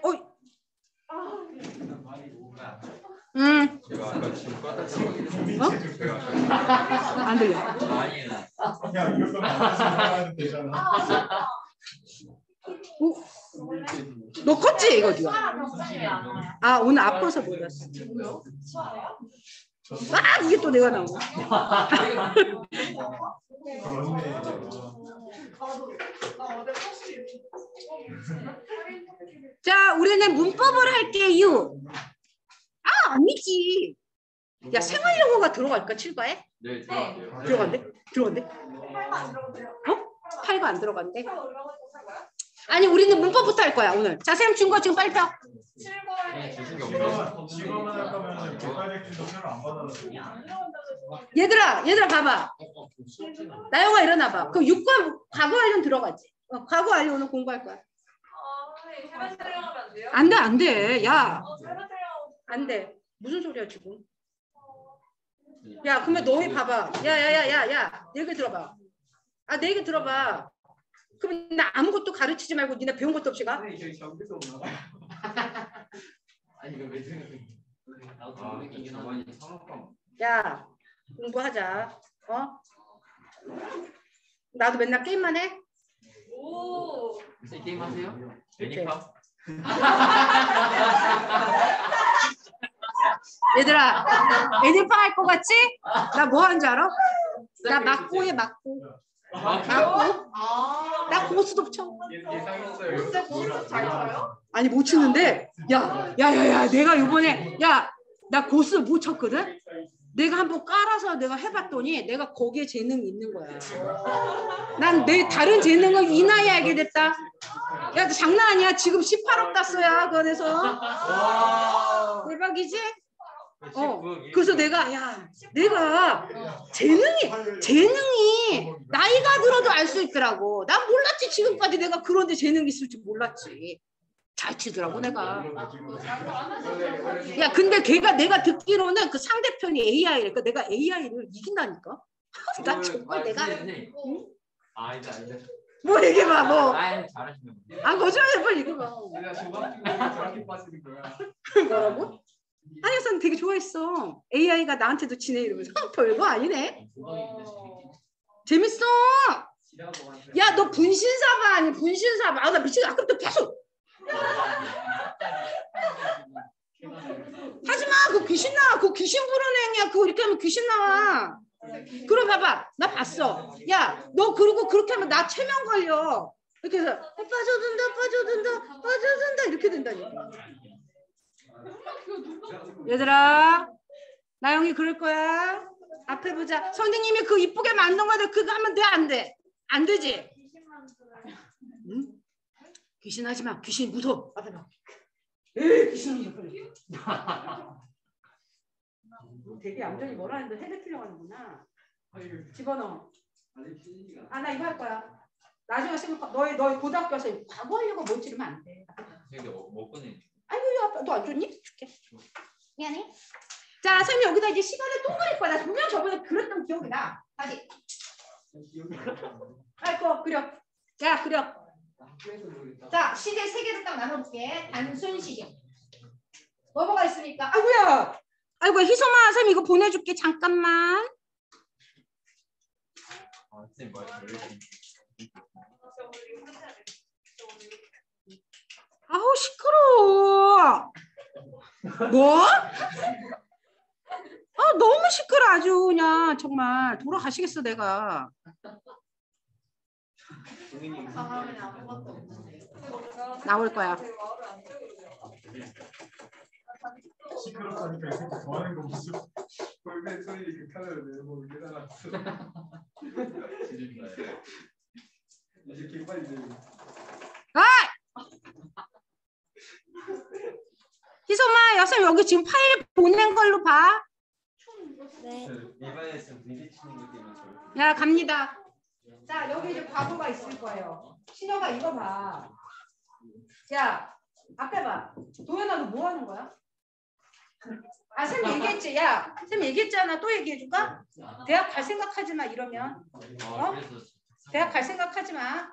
제가 아까 지금 꺼놨어요. 어? 제가 아까 안 들려. 아니에요. 야 이것도 말하면 되잖아. 너 컸지 이거 지금. 수아 병장님이 안 와요. 아 오늘 아파서 못 왔어. 수아요? 아 이게 또 내가 나오고. 자 우리는 문법을 할게요. 아 아니지. 야 생활영어가 들어갈까 7과에? 네, 들어갈게요. 들어간대? 들어간대? 8가 안 들어오세요? 어? 8가 안 들어간대? 아니 우리는 문법부터 할 거야 오늘. 자 쌤 준 거 지금 빨리 펴. 7과에 주신 게 없네. 직업만 할 거면 개발객도 새로 안 받아도 얘들아 봐봐. 나영아 일어나봐. 그럼 6과 과거 완료 들어가지. 과거 완료 오늘 공부할 거야. 네, 해발 촬영하면 안 돼요? 안돼. 야 해발 촬영. 안돼. 무슨 소리야 지금? 야 그러면 너희 봐봐. 야야야야야 내 얘기 들어봐. 아 내 얘기 들어봐. 그럼 나 아무것도 가르치지 말고 니네 배운 것도 없이 가? 저희 저기서 오나 봐요. 아니 이거 왜 생각해? 아, 저번에 상업감. 야 공부하자. 어? 나도 맨날 게임만 해? 오. 무슨 게임 하세요? 이렇게. 애니카? 얘들아 애들파 할 거 같지? 나 뭐 하는 줄 알아? 나 막고 해 막고. 막고? 나 고스톱 쳐. 예상했어요. 진짜 고스톱 잘 쳐요? 아니 못 치는데 야야야야 내가 이번에 야 나 고스 못 쳤거든. 내가 한번 깔아서 내가 해봤더니 내가 거기에 재능이 있는 거야. 난 내 다른 재능을 이 나이에 알게 됐다. 야 장난 아니야. 지금 18억 땄어야 그 안에서. 대박이지? 그래서 내가 내가 재능이 나이가 들어도 알 수 있더라고. 난 몰랐지. 지금까지 내가 그런데 재능이 있을 줄 몰랐지. 잘 치더라고 내가. 야 근데 내가 듣기로는 그 상대편이 AI래. 그러니까 내가 AI를 이긴다니까. 나 정말 내가 아니다. 뭐 얘기해봐 뭐. 아, 잘하시는 분. 아 거짓말해 빨리 얘기해봐. 내가 조각기가 저렇게 빠지는 거야. 뭐라고? 한여선 되게 좋아했어. AI가 나한테도 지네 이러면서. 별거 아니네. 재밌어. 야 너 분신사바 아니 분신사바. 아 나 미치겠어. 아까부터 계속. 하지마. 그거 귀신 나와. 그거 귀신 부르는 행위야. 그거 이렇게 하면 귀신 나와. 그럼 봐봐. 나 봤어. 야 너 그리고 그렇게 하면 나 최면 걸려. 이렇게 해서 빠져든다 이렇게 된다니까. 얘들아 나영이 그럴 거야. 앞에 보자. 선생님이 그 이쁘게 만든 거들 그거 하면 돼 안 돼? 안 되지? 응? 귀신 하지 마. 귀신 무서워. 앞에 봐. 에이 귀신 빨리. 되게 얌전히 뭐라 하는데 헤드 틀려고 하는구나. 집어넣어. 아 나 이거 할 거야. 나중에 생각. 너희 고등학교 와서 과거 하려고 못 지르면 안 돼. 근데 못 꺼내. 아이고 아빠 너 안 좋니? 줄게. 미안해. 자 선생님 여기다 이제 시간을 또 그릴 거야. 나 분명 저번에 그렸던 기억이 나. 다시. 아이고 그려. 자 그려. 자 시계 3개로 딱 나눠볼게. 단순 시계. 뭐가 있습니까? 아이고야. 아이고 희소마 선생님 이거 보내줄게. 잠깐만. 아, 선생님 뭐 아우 시끄러워. 뭐? 아 너무 시끄러 아주 그냥 정말 돌아가시겠어 내가. 나올 거야. 시끄럽다니까 이 새끼 좋아하는 거 무슨 골뱅이 소리 극하면 내뭐 여기다가 이렇게 빨리 내. 희소마 여섯 여기 지금 파일 보낸 걸로 봐. 네. 일반에서 부딪히는 것 때문에 야 갑니다. 자 여기 이제 과거가 있을 거예요. 신호가 이거 봐. 야 앞에 봐. 도현아 너 뭐 하는 거야? 아 쌤 얘기했지. 야 쌤 얘기했잖아. 또 얘기해줄까? 대학 갈 생각하지 마 이러면. 대학 갈 생각하지 마.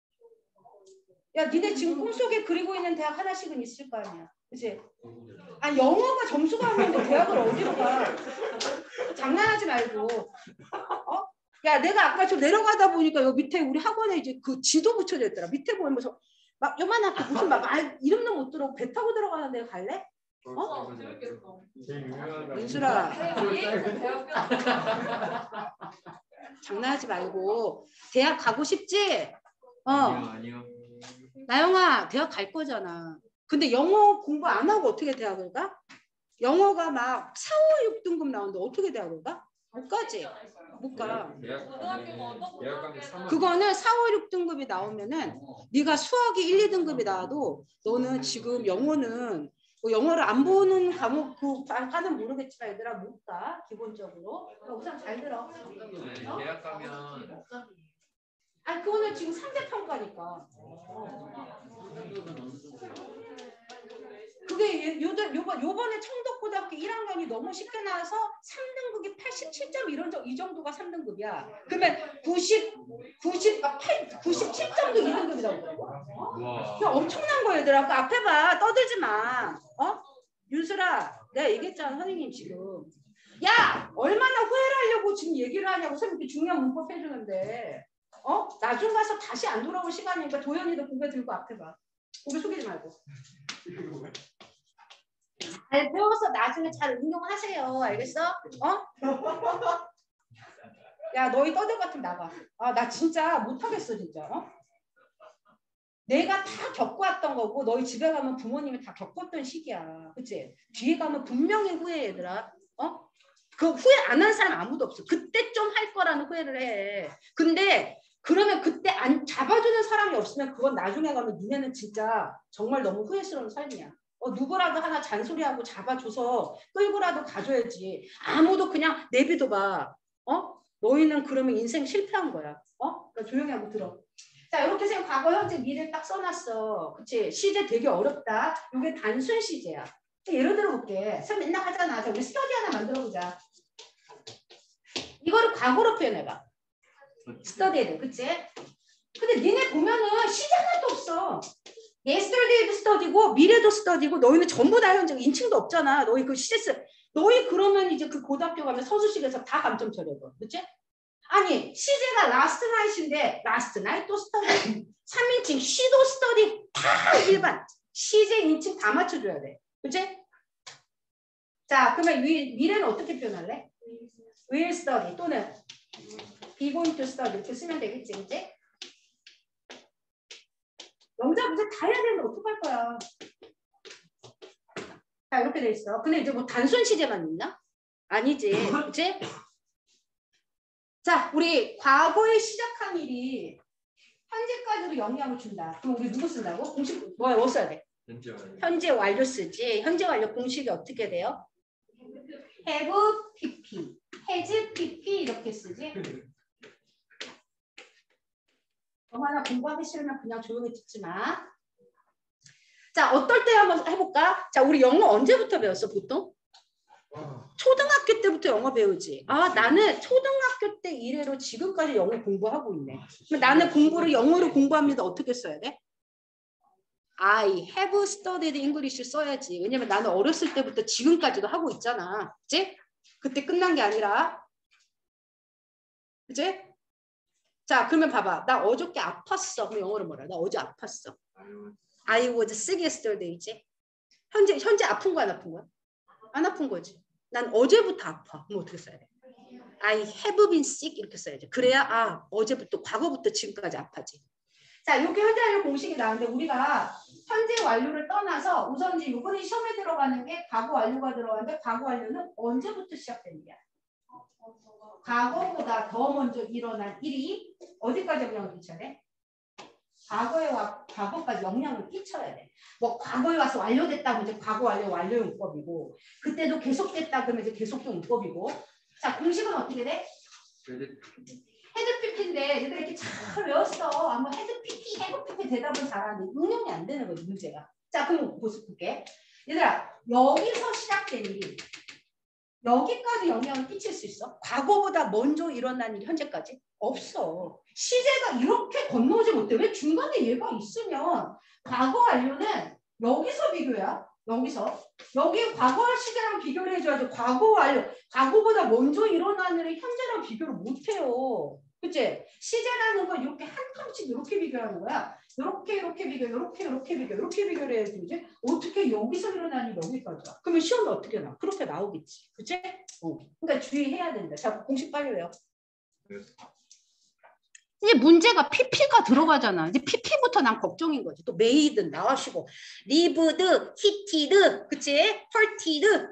야 니네 지금 꿈속에 그리고 있는 대학 하나씩은 있을 거 아니야. 그치? 아 영어가 점수가 안 나오는데 대학을 어디로 가? 장난하지 말고. 어? 야 내가 아까 좀 내려가다 보니까 여기 밑에 우리 학원에 이제 그 지도 붙여져 있더라. 밑에 보면 막 요만하게 무슨 막 이름도 못 들어보고 배 타고 들어가는 데 갈래? 재밌겠어. 제일 유명한 민수라 예에서 대학교 장난하지 말고 대학 가고 싶지? 아니요. 나영아 대학 갈 거잖아. 근데 영어 공부 안 하고 어떻게 대학을 가? 영어가 막 4, 5, 6등급 나오는데 어떻게 대학을 가? 못 가지. 못 가. 고등학교가 어떤 그거는 4, 5, 6등급이 나오면은 네가 수학이 1, 2등급이 나와도 너는 지금 영어는 뭐 영어를 안 보는 과목 그까는 모르겠지만 얘들아 못 가. 기본적으로. 우선 잘 들어. 대학 가면 아니 그거는 지금 3대 평가니까. 그게 요번에 청덕고등학교 1학년이 너무 쉽게 나와서 3등급이 87점 이 정도가 3등급이야. 그러면 97점도 2등급이 나오더라고. 우와. 엄청난 거 얘들아. 그 앞에 봐. 떠들지 마. 윤수라 내가 얘기했잖아 선생님 지금. 야 얼마나 후회를 하려고 지금 얘기를 하냐고 선생님 중요한 문법 해주는데. 나중 가서 다시 안 돌아올 시간이니까 도현이도 고개 들고 앞에 봐. 고개 숙이지 말고. 잘 배워서 나중에 잘 응용하세요. 알겠어? 야 너희 떠들 같으면 나가. 나 진짜 못하겠어 진짜. 내가 다 겪어왔던 거고 너희 집에 가면 부모님이 다 겪었던 시기야. 그치? 뒤에 가면 분명히 후회해 얘들아. 그 후회 안 한 사람 아무도 없어. 그때 좀 할 거라는 후회를 해. 근데 그러면 그때 안 잡아주는 사람이 없으면 그건 나중에 가면 니네는 진짜 정말 너무 후회스러운 삶이야. 누구라도 하나 잔소리하고 잡아줘서 끌고라도 가줘야지. 아무도 그냥 내비둬봐. 너희는 그러면 인생 실패한 거야. 그러니까 조용히 하고 들어. 자, 이렇게 해서 과거, 현재, 미래 딱 써놨어. 그치? 시제 되게 어렵다. 이게 단순 시제야. 예를 들어볼게. 선 맨날 하잖아. 자, 우리 스터디 하나 만들어보자. 이거를 과거로 표현해봐. 스터디에도, 그치? 근데 니네 보면은 시제 하나도 없어. yesterday도 스터디고 미래도 스터디고 너희는 전부 다 현재 인칭도 없잖아. 너희 그 시제 너희 그러면 이제 그 고등학교 가면 서술식에서 다 감점 처리해봐. 그치? 아니 시제가 last night인데 last night도 스터디 3인칭 she도 스터디 다 일반 시제 인칭 다 맞춰줘야 돼. 그치? 자 그러면 미래는 어떻게 표현할래? will study 또는 be going to study 이렇게 쓰면 되겠지. 그치? 영작 문제 다 해야 되는데 어떡할 거야. 자 이렇게 돼 있어. 근데 이제 뭐 단순 시제만 있나? 아니지. 그치? 자 우리 과거에 시작한 일이 현재까지도 영향을 준다. 그럼 우리 누구 쓴다고? 공식 뭐 써야 돼? 현재 완료 쓰지. 현재 완료 공식이 어떻게 돼요? have pp, has pp 이렇게 쓰지. 하나 공부하기 싫으면 그냥 조용히 듣지 마. 자, 어떨 때 한번 해볼까? 자, 우리 영어 언제부터 배웠어, 보통? 초등학교 때부터 영어 배우지. 나는 초등학교 때 이래로 지금까지 영어 공부하고 있네. 그럼 나는 공부를 영어로 공부합니다. 어떻게 써야 돼? I have studied English 써야지. 왜냐면 나는 어렸을 때부터 지금까지도 하고 있잖아. 그치? 그때 끝난 게 아니라. 그치? 자, 그러면 봐봐. 나 어저께 아팠어. 그럼 영어로 뭐라? 나 어제 아팠어. I was sick yesterday. 있지? 현재 아픈 거 안 아픈 거야? 안 아픈 거지. 난 어제부터 아파. 그럼 어떻게 써야 돼? I have been sick 이렇게 써야지. 그래야 어제부터 과거부터 지금까지 아파지. 자, 이렇게 현재 완료 공식이 나오는데 우리가 현재 완료를 떠나서 우선 이제 이번에 시험에 들어가는 게 과거 완료가 들어가는데 과거 완료는 언제부터 시작되는 거야? 과거보다 더 먼저 일어난 일이 어디까지 영향을 끼쳐야 돼? 과거까지 영향을 끼쳐야 돼. 뭐 과거에 와서 완료됐다고 이제 과거 완료용법이고 그때도 계속됐다 그러면 이제 계속도 용법이고. 자 공식은 어떻게 돼? 헤드 PP인데 얘들 이렇게 잘 외웠어. 아마 헤드 PP, 헤드 PP 대답은 잘하는데 응용이 안 되는 거지 문제가. 자 그럼 볼게. 얘들아 여기서 시작된 일이 여기까지 영향을 끼칠 수 있어? 과거보다 먼저 일어난 일이 현재까지? 없어. 시제가 이렇게 건너오지 못해. 왜 중간에 얘가 있으면 과거 완료는 여기서 비교야. 여기 과거 시제랑 비교를 해줘야지. 과거 완료. 과거보다 먼저 일어나는 일을 현재랑 비교를 못해요. 그치? 시제라는 건 이렇게 한 텀씩 이렇게 비교하는 거야. 이렇게 비교, 이렇게 비교를 해야지. 이제 어떻게 여기서 일어나니 여기까지 와. 그러면 시험이 어떻게 나와? 그렇게 나오겠지. 그치? 그러니까 주의해야 된다. 자, 공식 빨리 외워. 이제 문제가 PP가 들어가잖아. 이제 PP부터 난 걱정인 거지. 또 메이드 나와시고 리브드, 히티드, 그치? 펄티드,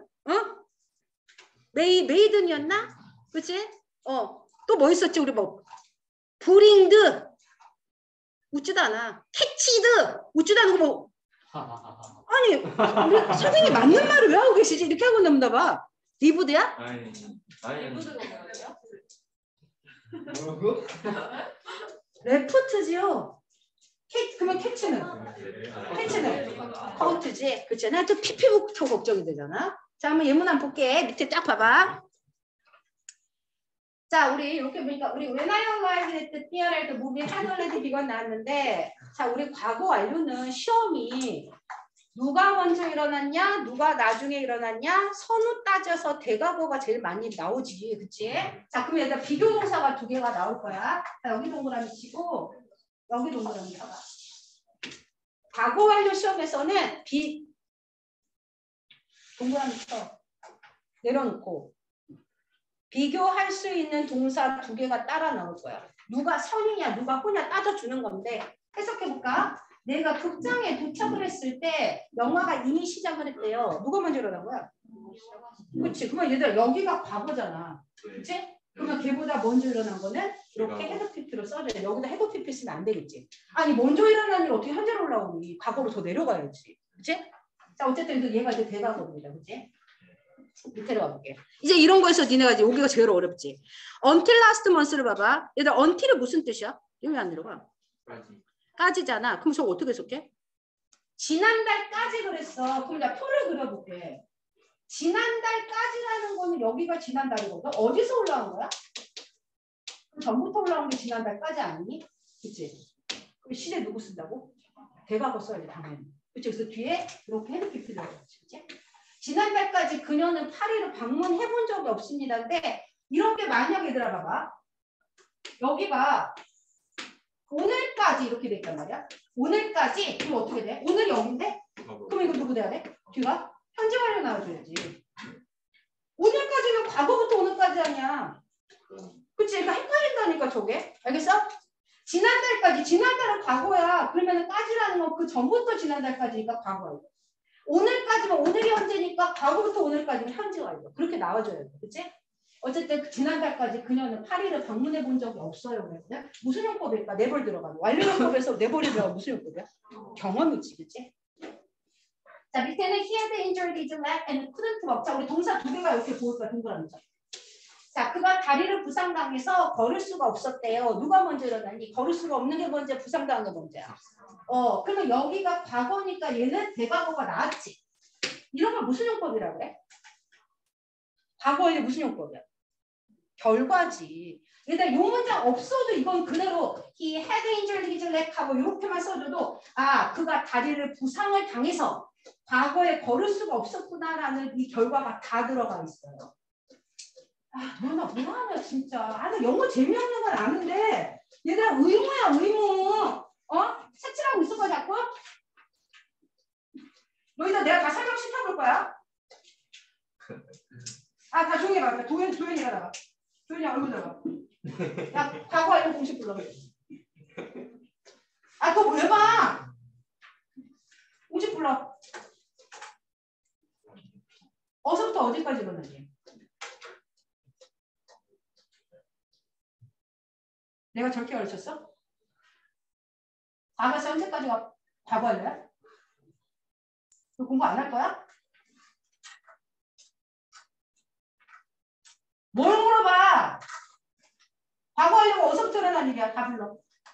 메이든이었나? 그치? 또 뭐 있었지? 우리 뭐 브링드 웃지도 않아. 캐치드 웃지도 않은 거 뭐. 아니 우리 선생님이 맞는 말을 왜 하고 계시지? 이렇게 하고 넘나 봐. 리브드야? 아니. 무슨 거예요? 뭐라고? 레프트지요. 그러면 캐치는? 커트지. 그치? 나 또 PP부터 걱정이 되잖아. 자, 한번 예문 한번 볼게. 밑에 쫙 봐봐. 자, 우리 이렇게 보니까 우리 When I arrived at the theater, the movie had already begun 나왔는데, 자, 우리 과거 완료는 시험이 누가 먼저 일어났냐, 누가 나중에 일어났냐, 선우 따져서 대과거가 제일 많이 나오지, 그치? 자, 그럼 얘들아 비교 동사가 두 개가 나올 거야. 자, 여기 동그라미 치고 여기 동그라미 쳐봐. 과거 완료 시험에서는 동그라미 쳐 내려놓고 비교할 수 있는 동사 두 개가 따라 나올 거야. 누가 선이냐 누가 후냐 따져주는 건데 해석해볼까? 내가 극장에 도착을 했을 때 영화가 이미 시작을 했대요. 누가 먼저 일어난 거야? 그렇지. 그러면 얘들아 여기가 과거잖아. 그렇지? 그러면 걔보다 먼저 일어난 거는 이렇게 헤드 PP로 써줘야 돼. 여기다 헤드 PP 쓰면 안 되겠지. 아니 먼저 일어난 일 어떻게 현재로 올라오니? 과거로 더 내려가야지. 그렇지? 자 어쨌든 얘가 이제 대과거입니다. 그렇지? 밑으로 가볼게. 이제 이런 거에서 니네가 이제 여기가 제일 어렵지. Until last month를 봐봐. 얘들아 until은 무슨 뜻이야? 이거 왜 안 내려가? 까지잖아. 그럼 저거 어떻게 해석해? 지난달까지 그랬어. 그럼 나 표를 그려볼게. 지난달까지라는 거는 여기가 지난달이거든. 어디서 올라온 거야? 그럼 전부터 올라온 게 지난달까지 아니니? 그치? 그럼 시제 누구 쓴다고? 대과거 써야지 당연히. 그치? 그래서 뒤에 이렇게 헤드 PP를 넣었지. 그치? 지난달까지 그녀는 파리를 방문해본 적이 없습니다. 근데 이런 게 만약에 얘들아 봐봐. 여기가 오늘까지 이렇게 돼 있단 말이야. 오늘까지 그럼 어떻게 돼? 오늘이 여기인데? 그럼 이거 누구 돼야 돼? 뒤가? 현재 완료 나와줘야지. 오늘까지는 과거부터 오늘까지 아니야. 그치? 그러니까 헷갈린다니까 저게. 알겠어? 지난달까지. 지난달은 과거야. 그러면 까지라는 건 그 전부터 지난달까지니까 과거야. 오늘까지면 오늘이 현재니까 과거부터 오늘까지는 현재가 이거. 그렇게 나와줘야 돼. 그치? 어쨌든 그 지난달까지 그녀는 파리를 방문해 본 적이 없어요. 그랬거든? 무슨 용법일까? 내벌 들어가는. 완료용법에서 내벌이 들어가 무슨 용법이야? 경험이지. 그치? 자, 밑에는 he had injured his leg and couldn't walk. 자, 우리 동사 두 개가 이렇게 보일 거야. 동그라미. 자, 그가 다리를 부상당해서 걸을 수가 없었대요. 누가 먼저 일어나니? 걸을 수가 없는 게 먼저, 부상당한 게 먼저야. 그러면 여기가 과거니까 얘는 대과거가 나왔지. 이런 걸 무슨 용법이라 그래? 과거에 무슨 용법이야? 결과지. 일단 요 문장 없어도 이건 그대로 he had injured his leg 하고 이렇게만 써줘도 아, 그가 다리를 부상을 당해서 과거에 걸을 수가 없었구나라는 이 결과가 다 들어가 있어요. 아, 너나 뭐하냐 진짜. 아, 나 영어 재미없는 건 아는데 얘들아 의무야 의무. 색칠하고 있을 거야 자꾸? 여기다 내가 다 설명 시켜볼 거야. 아, 다 조용히 해봐. 조용히 가다가. 조용히 얼굴 들어가. 야, 과거 알고 공식 불러. 아, 그거 왜 봐? 공식 불러. 어서부터 어디까지 일어나지? 내가 저렇게 가르쳤어? 과거에서 현재까지가 과거 알려야? 너 공부 안 할 거야? 뭘 물어봐? 과거 하려고 어서부터 일어난 일이야. 다 불러.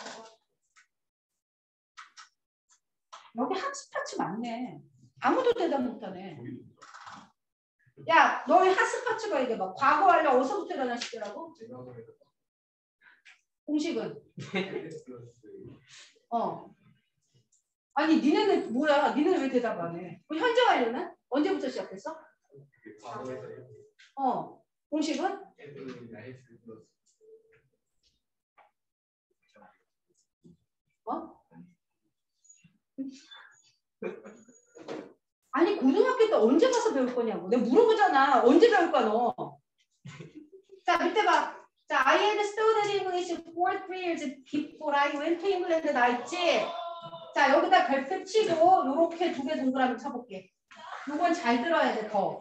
여기 학습 파츠 많네. 아무도 대답 못하네. 야, 너의 학습 파츠가 이게 막 과거 하려고 어서부터 일어난 시대라고? 공식은? 아니, 니네는 뭐야? 니네는 왜 대답 안 해? 현재 완료는? 언제부터 시작했어? 공식은? 고등학교 때 언제 가서 배울 거냐고. 내가 물어보잖아. 언제 배울 거야 너. 자 밑에 봐. 자, I had studied English for 3 years before I went to England 나 있지? 자, 여기다 별표 치고 요렇게 2개 동그라미 쳐볼게. 요건 잘 들어야 돼, 더.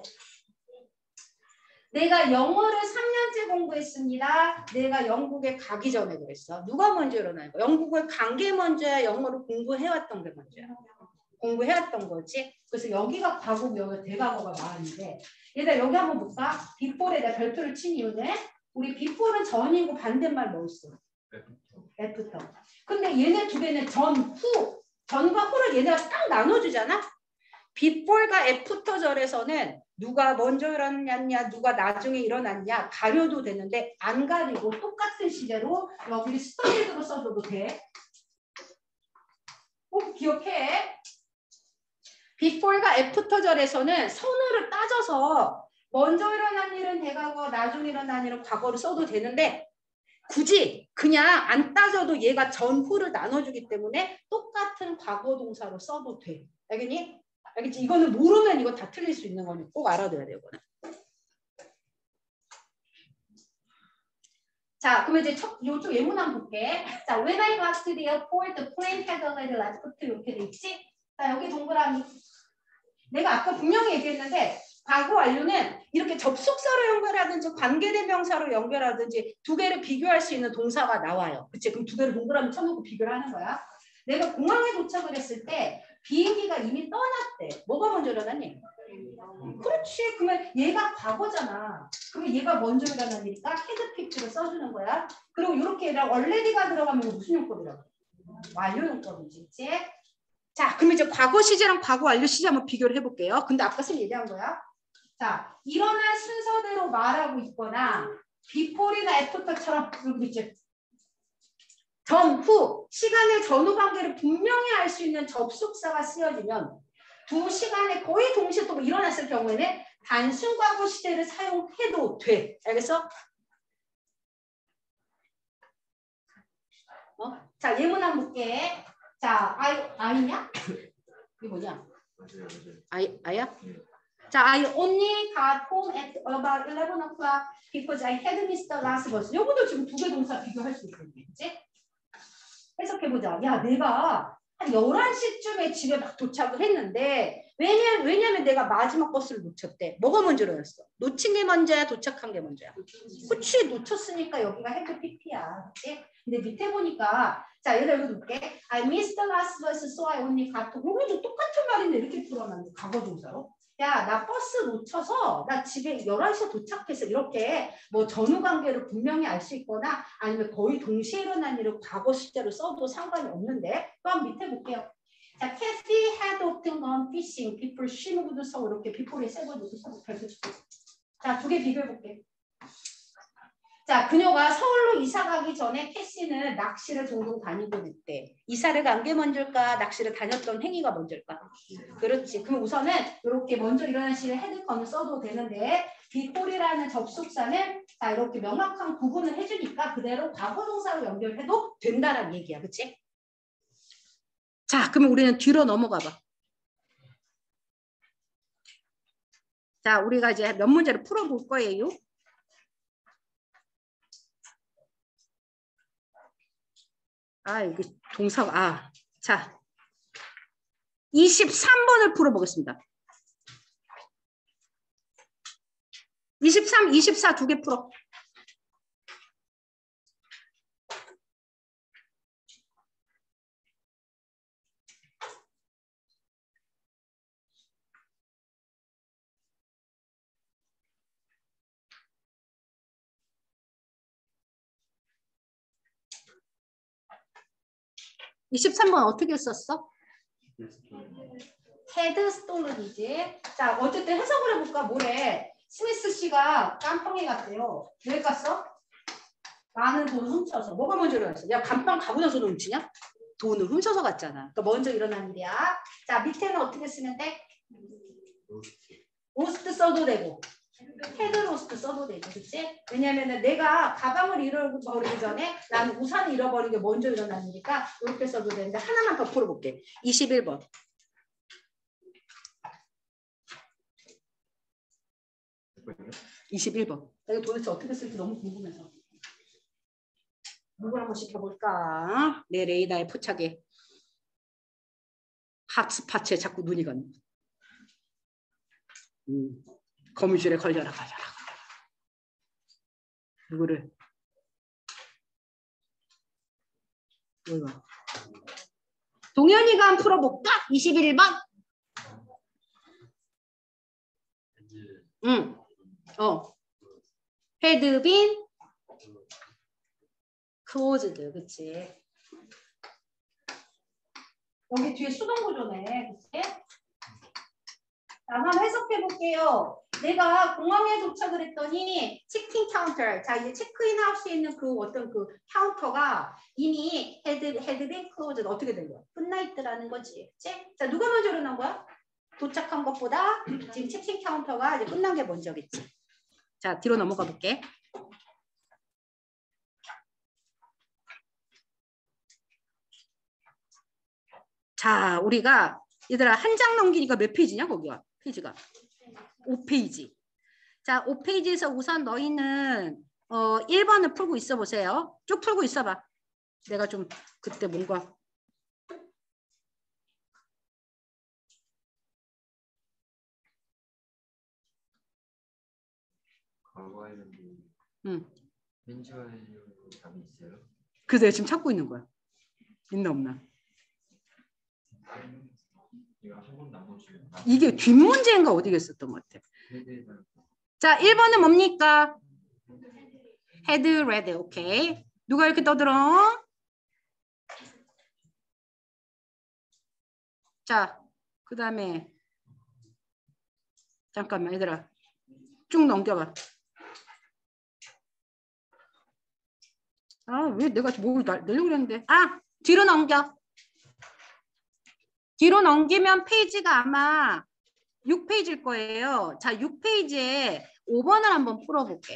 내가 영어를 3년째 공부했습니다. 내가 영국에 가기 전에 그랬어. 누가 먼저 일어나요? 영국을 간 게 먼저야? 영어를 공부해왔던 게 먼저야? 공부해왔던 거지. 그래서 여기가 과거고 여기가 대과거가 나왔는데 얘들아 여기 한번 볼까? before에다 별표를 친 이유는 우리 before는 전이고 반대말 뭐 있어? 애프터. 근데 얘네 두 개는 전, 후. 전과 후를 얘네가 딱 나눠주잖아? before가 애프터절에서는 누가 먼저 일어났냐, 누가 나중에 일어났냐 가려도 되는데 안 가리고 똑같은 시제로 여기 스터디드로 써줘도 돼. 꼭 기억해. before가 애프터절에서는 선호를 따져서 먼저 일어난 일은 대과거, 나중에 일어난 일은 과거를 써도 되는데 굳이 그냥 안 따져도 얘가 전후를 나눠주기 때문에 똑같은 과거 동사로 써도 돼. 알겠니? 알겠지? 이거는 모르면 이거 다 틀릴 수 있는 거니 꼭 알아둬야 돼요. 이거는. 자, 그럼 이제 요쪽 예문 한번 볼게. 자, when I got to the airport, the plane had already left. 이렇게 돼 있지? 자, 여기 동그라미. 내가 아까 분명히 얘기했는데 과거 완료는 이렇게 접속사로 연결하든지 관계대명사로 연결하든지 두 개를 비교할 수 있는 동사가 나와요. 그치? 그럼 두 개를 동그라미 쳐놓고 비교를 하는 거야. 내가 공항에 도착을 했을 때 비행기가 이미 떠났대. 뭐가 먼저 일어났니? 그렇지. 그러면 얘가 과거잖아. 그러면 얘가 먼저 일어난 일이니까 헤드픽트를 써주는 거야. 그리고 이렇게 얘랑 already가 들어가면 무슨 용법이라고? 완료 용법이지. 그치? 자, 그럼 이제 과거 시제랑 과거 완료 시제 한번 비교를 해볼게요. 근데 아까 쌤 얘기한 거야. 자, 일어난 순서대로 말하고 있거나 before이나 after처럼 그리고 이제 전후, 시간의 전후 관계를 분명히 알 수 있는 접속사가 쓰여지면 두 시간에 거의 동시에 또 일어났을 경우에는 단순 과거 시제를 사용해도 돼. 알겠어? 자, 예문 한번 볼게. 자, 아이냐? 이게 뭐냐? 아이야? 자, I only got home at about 11 o'clock because I had missed the last bus. 요것도 지금 두 개 동사 비교할 수 있겠지? 해석해보자. 야, 내가 한 11시쯤에 집에 막 도착을 했는데 왜냐면 내가 마지막 버스를 놓쳤대. 뭐가 먼저 일어났어? 놓친 게 먼저야? 도착한 게 먼저야? 그치, 놓쳤으니까 여기가 헤드 PP야. 그치? 근데 밑에 보니까 자, 얘들 여기 볼게. I missed the last bus, so I only got home. 여기도 똑같은 말인데 이렇게 풀어놨는데 과거 동사로. 야, 나 버스 놓쳐서 나 집에 11시에 도착해서 이렇게 뭐 전후 관계를 분명히 알 수 있거나 아니면 거의 동시에 일어난 일을 과거 시제로 써도 상관이 없는데 또 한 밑에 볼게요. 자, Kathy had often gone fishing before she moved to Seoul. 이렇게 before에 세번도 펼쳐줄게. 자, 두 개 비교해볼게. 자, 그녀가 서울로 이사 가기 전에 캐시는 낚시를 종종 다니고 있대. 이사를 간 게 먼저일까? 낚시를 다녔던 행위가 먼저일까? 그렇지. 그럼 우선은 이렇게 먼저 일어난 시를 헤드컨을 써도 되는데 before이라는 접속사는 자 이렇게 명확한 구분을 해주니까 그대로 과거 동사로 연결해도 된다는 얘기야. 그렇지? 자, 그러면 우리는 뒤로 넘어가 봐. 자, 우리가 이제 몇 문제를 풀어볼 거예요. 이게 동사가 자 23번을 풀어보겠습니다. 23, 24 두 개 풀어. (23번) 어떻게 썼어? 헤드 스톨런이지. 자, 어쨌든 해석을 해볼까? 뭐래? 스미스 씨가 깜빵에 갔대요. 왜 갔어? 많은 돈을 훔쳐서. 뭐가 먼저 일어났어? 야, 감방 가고 나서 돈 훔치냐? 돈을 훔쳐서 갔잖아. 그러니까 먼저 일어난 일이야. 자, 밑에는 어떻게 쓰면 돼? 로스트 써도 되고 헤드 로스트 써도 되죠. 그치? 왜냐면은 내가 가방을 잃어버리기 전에 나는 우산을 잃어버리는 게 먼저 일어난 일이니까 이렇게 써도 되는데 하나만 더 풀어볼게. 21번. 거예요? 21번. 내가 도대체 어떻게 쓸지 너무 궁금해서. 누구 한번 시켜볼까? 내 레이더에 포착해. 핫스팟에 자꾸 눈이 가는. 거미줄에 걸려라. 누구를? 뭐야? 동현이가 한번 풀어볼까? 21번. 응. had been closed. 그치? 여기 뒤에 수동구조네. 그치? 자, 한번 해석해 볼게요. 내가 공항에 도착을 했더니 체크인 카운터, 자 이제 체크인 하우스에 있는 그 어떤 그 카운터가 이미 had been closed 어떻게 된 거야? 끝나 있더라는 거지. 그치? 자 누가 먼저 일어난 거야? 도착한 것보다 지금 체크인 카운터가 이제 끝난 게 먼저겠지. 자 뒤로 넘어가 볼게. 자 우리가 얘들아 한 장 넘기니까 몇 페이지냐 거기가? 페이지가 5페이지. 자 5페이지에서 우선 너희는 1번을 풀고 있어 보세요. 쭉 풀고 있어 봐. 내가 좀 그때 뭔가 과거에는 현지화의 답이 있어요? 그래서 내가 지금 찾고 있는 거야. 있나 없나? 이거 한 번도 안 보시면 이게 뒷문제인가 어디에 있었던 것 같아. 자 1번은 뭡니까? had read. 오케이. 누가 이렇게 떠들어? 자 그 다음에 잠깐만 얘들아 쭉 넘겨봐. 아 왜 내가 뭘 내려고 그랬는데 뒤로 넘겨. 뒤로 넘기면 페이지가 아마 6페이지일 거예요. 자 6페이지에 5번을 한번 풀어볼게요.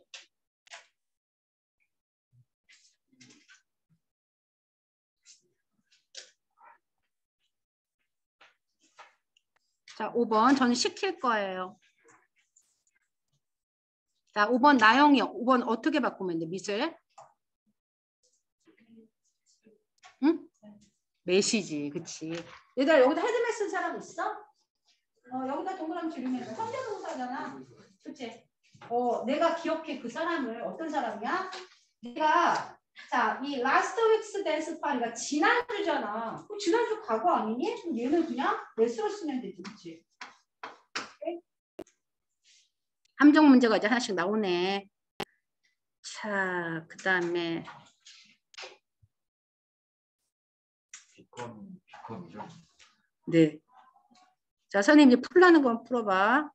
자 5번 저는 시킬 거예요. 자 5번 나영이요. 5번 어떻게 바꾸면 돼? 미술? 응? 메시지. 그치. 얘들아 여기다 헤드맥 쓴 사람 있어? 여기다 동그라미 지르면 현재동사잖아. 그치? 내가 기억해 그 사람을. 어떤 사람이야? 내가 자, 이 last week's dance party가 지난주잖아. 그럼 지난주 과거 아니니? 그럼 얘는 그냥 let으로 쓰면 되지. 그치? 함정 문제가 이제 하나씩 나오네. 자, 그 다음에 비컴이죠. 네. 자, 선생님 이제 풀라는 건 풀어봐.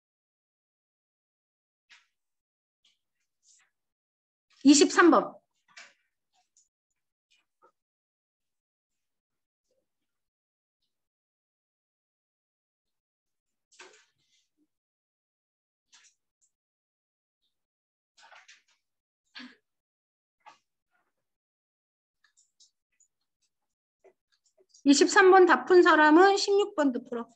(23번) 23번 다 푼 사람은 16번도 풀어.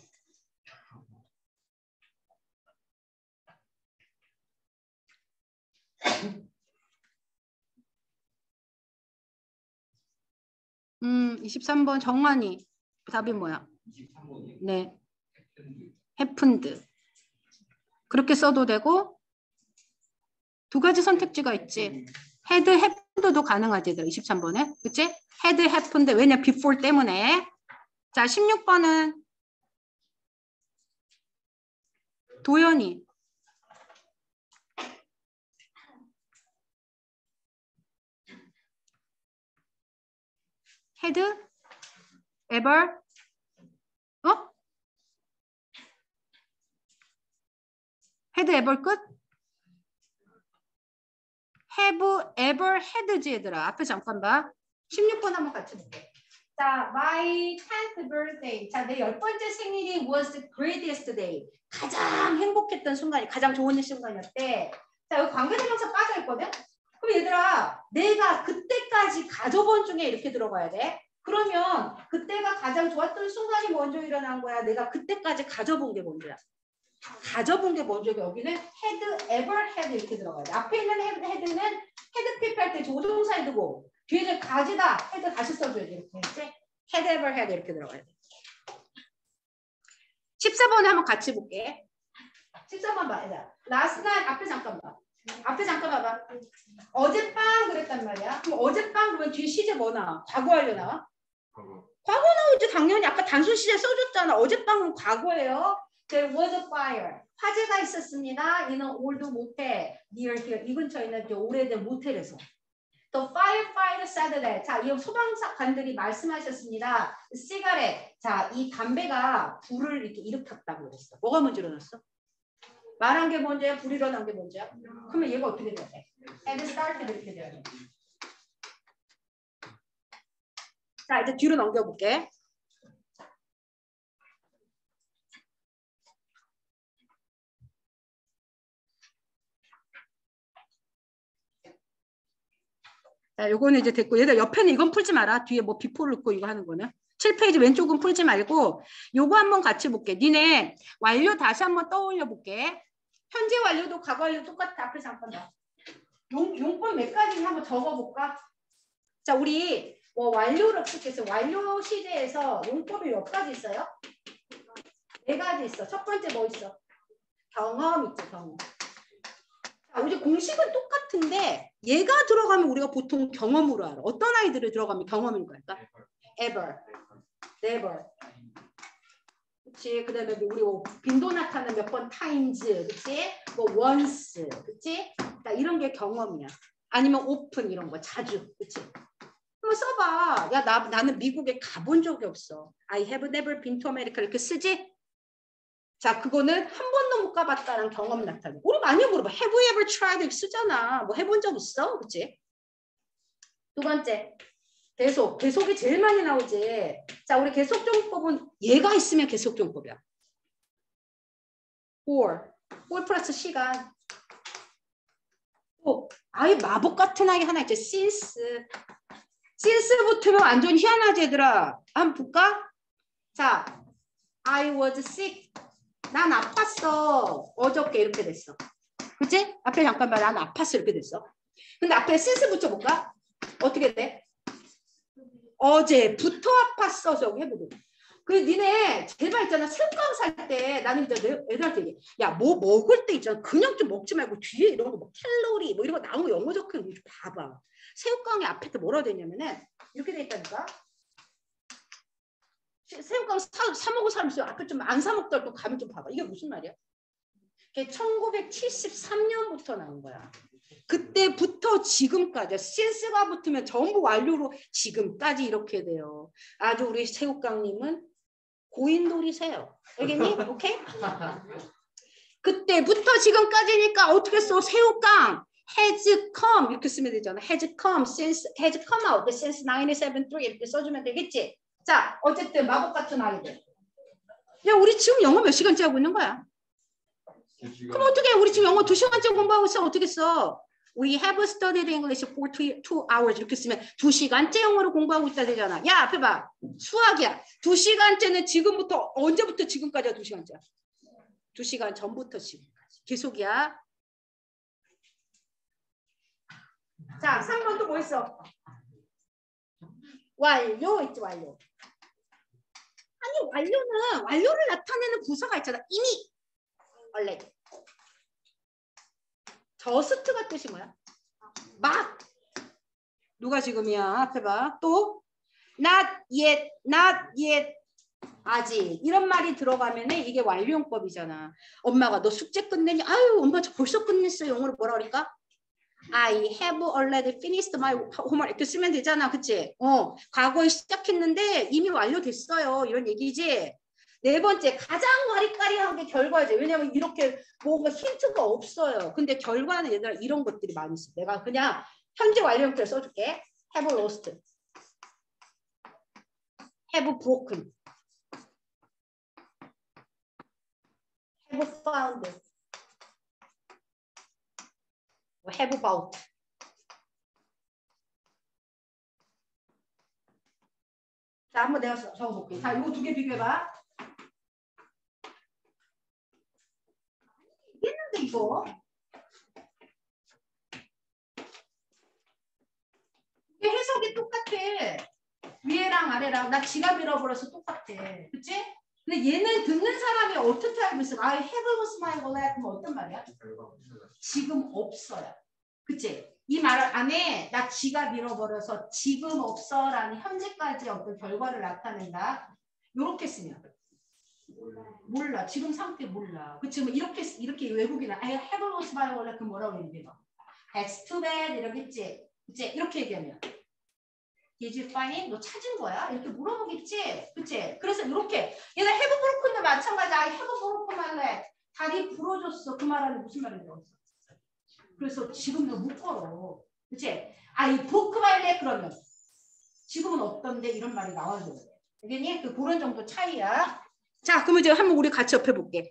음, 23번 정환이 답이 뭐야? 23번이요? 네, happened. 그렇게 써도 되고 두 가지 선택지가 있지. had happened도 가능하지. 23번에. 그치? had happened. 왜냐? before 때문에. 자, 16번은 도연이. had ever had ever 끝? have ever had지 얘들아. 앞에 잠깐 봐. 16번 한번 같이 볼게. 자, my 10th birthday. 자, 내 10번째 생일이 was the greatest day. 가장 행복했던 순간이, 가장 좋은 순간이었대. 자, 여기 관계대명사 빠져있거든? 그럼 얘들아, 내가 그때까지 가져본 중에 이렇게 들어가야 돼. 그러면 그때가 가장 좋았던 순간이 먼저 일어난 거야. 내가 그때까지 가져본 게 먼저야. 가져본 게 먼저 여기는 had, ever had 이렇게 들어가야 돼. 앞에 있는 had는 had prepare 때 조동사에 두고 뒤에는 가지다 had 다시 써줘야 돼. 이렇게 했지? had, ever had 이렇게 들어가야 돼. 14번에 한번 같이 볼게. 14번 봐. last night 앞에 잠깐 봐. 앞에 잠깐 봐봐. 어젯밤 그랬단 말이야. 그럼 어젯밤 그러면 뒤에 시제 뭐 나와? 과거 완료 나와? 과거 나오지 당연히. 아까 단순 시제 써줬잖아. 어젯밤은 과거예요. There was a fire. 화재가 있었습니다. 이는 old motel near here. 이 근처에 있는 오래된 모텔에서. The firefighter said that. 자, 이 소방관들이 말씀하셨습니다. cigarette. 자, 이 담배가 불을 이렇게 일으켰다고 그랬어. 뭐가 먼저 일어났어? 말한 게 먼저야? 불이 일어난 게 먼저야? 그러면 얘가 어떻게 돼야 돼? had started 이렇게 돼야 돼. 자, 이제 뒤로 넘겨볼게. 자, 요거는 이제 됐고, 얘들 옆에는 이건 풀지 마라. 뒤에 뭐 비포를 넣고 이거 하는 거는. 7페이지 왼쪽은 풀지 말고 요거 한번 같이 볼게. 니네 완료 다시 한번 떠올려 볼게. 현재 완료도 과거 완료 똑같아. 앞에 잠깐 봐. 용법 몇 가지 한번 적어볼까? 자, 우리 뭐 완료를 어떻게 완료 시제에서 용법이 몇 가지 있어요? 4가지 있어. 첫 번째 뭐 있어? 경험 있죠, 경험. 자, 우리 공식은 똑같은데 얘가 들어가면 우리가 보통 경험으로 알아. 어떤 아이들을 들어가면 경험인 거일까? ever, never. 그치? 그 다음에 뭐 우리 뭐 빈도 나타나는 몇 번 times, 그치? 뭐 once, 그치? 그러니까 이런 게 경험이야. 아니면 often 이런 거, 자주, 그치? 한번 써봐. 야, 나는 미국에 가본 적이 없어. I have never been to America 이렇게 쓰지? 자, 그거는 한 번도 못 가봤다는 경험 나타내. 우리 많이 물어봐. Have you ever tried? 이렇게 쓰잖아. 뭐 해본 적 있어? 그치? 두 번째. 계속이 제일 많이 나오지. 자, 우리 계속정법은 얘가 있으면 계속정법이야. for 플러스 시간. 또 아예 마법 같은 아이 하나 있지. since 붙으면 완전 희한하지 얘들아. 한번 볼까? 자, I was sick. 난 아팠어. 어저께 이렇게 됐어. 그치? 앞에 잠깐만 난 아팠어 이렇게 됐어. 근데 앞에 since 붙여볼까? 어떻게 돼? 어제부터 아팠어. 저기 해보고. 그 니네 제발 있잖아. 새우깡 살 때 나는 이제 애들한테 얘기해. 야, 뭐 먹을 때 있잖아. 그냥 좀 먹지 말고 뒤에 이런 거 뭐 캘로리 뭐 이런 거 나오고 영어 적혀있는 거 좀 봐봐. 새우깡이 앞에 뭐라고 돼 있냐면은 이렇게 돼 있다니까. 새우깡 사 먹을 사람 있어요. 앞에 좀 안 사 먹더라도 가면 좀 봐봐. 이게 무슨 말이야? 이게 1973년부터 나온 거야. 그때부터 지금까지 since가 붙으면 전부 완료로 지금까지 이렇게 돼요. 아주 우리 새우깡님은 고인돌이세요. 알겠니? 오케이? 그때부터 지금까지니까 어떻게 써? 새우깡 has come 이렇게 쓰면 되잖아. has come out since 1973 이렇게 써주면 되겠지? 자, 어쨌든 마법 같은 아이들. 야, 우리 지금 영어 몇 시간째 하고 있는 거야? 그럼 어떻게 우리 지금 영어 2시간째 공부하고 있어? 어떻게 써? We have studied English for 2 hours 이렇게 쓰면 2시간째 영어로 공부하고 있다 되잖아. 야, 앞에 봐. 수학이야. 2시간째는 지금부터 언제부터 지금까지야 2시간째야? 2시간 전부터 지금까지. 계속이야. 자, 3번 또 뭐 있어? 완료 있지, 완료. 아니, 완료를 나타내는 부사가 있잖아. 이미. 원래. 저스트가 뜻이 뭐야? 막. 누가 지금이야? 앞에 봐. 또 not yet, 아직. 이런 말이 들어가면 이게 완료용법이잖아. 엄마가 너 숙제 끝내니? 아유, 엄마 저 벌써 끝냈어. 영어로 뭐라 그럴까? I have already finished my homework 이렇게 쓰면 되잖아. 그치? 과거에 시작했는데 이미 완료됐어요. 이런 얘기지. 네 번째, 가장 와리까리하게 결과지. 왜냐면 이렇게 뭔가 힌트가 없어요. 근데 결과는 얘들아 이런 것들이 많이 있어. 내가 그냥 현재 완료형태를 써줄게. have lost, have broken, have found, have bought. 자, 한번 내가 적어볼게. 자, 이거 두 개 비교해봐. 이거. 이게 해석이 똑같아. 위에랑 아래랑 나 지갑 잃어버려서 똑같아. 그치? 근데 얘는 듣는 사람이 어떻게 알고 있어? I have lost my wallet. 그럼 어떤 말이야? 지금 없어요. 그치? 이 말 안에 나 지갑 잃어버려서 지금 없어라는 현재까지 어떤 결과를 나타낸다. 요렇게 쓰면 몰라. 지금 상태 몰라. 그치? 뭐 이렇게 외국인은 I have lost my wallet. 그럼 뭐라고 얘기해? That's too bad. 이러겠지? 그치? 이렇게 얘기하면 Did you find it? 너 찾은 거야? 이렇게 물어보겠지? 그치? 그래서 이렇게 얘는 have broken도 마찬가지. I have broken my leg. 다리 부러졌어. 그 말하는 무슨 말인지 알았어? 그래서 지금도 못 걸어. 그치? I broke my leg 그러면 지금은 없던데 이런 말이 나와줘야 돼. 알겠니? 그런 정도 차이야. 자, 그러면 이제 한번 우리 같이 접해볼게.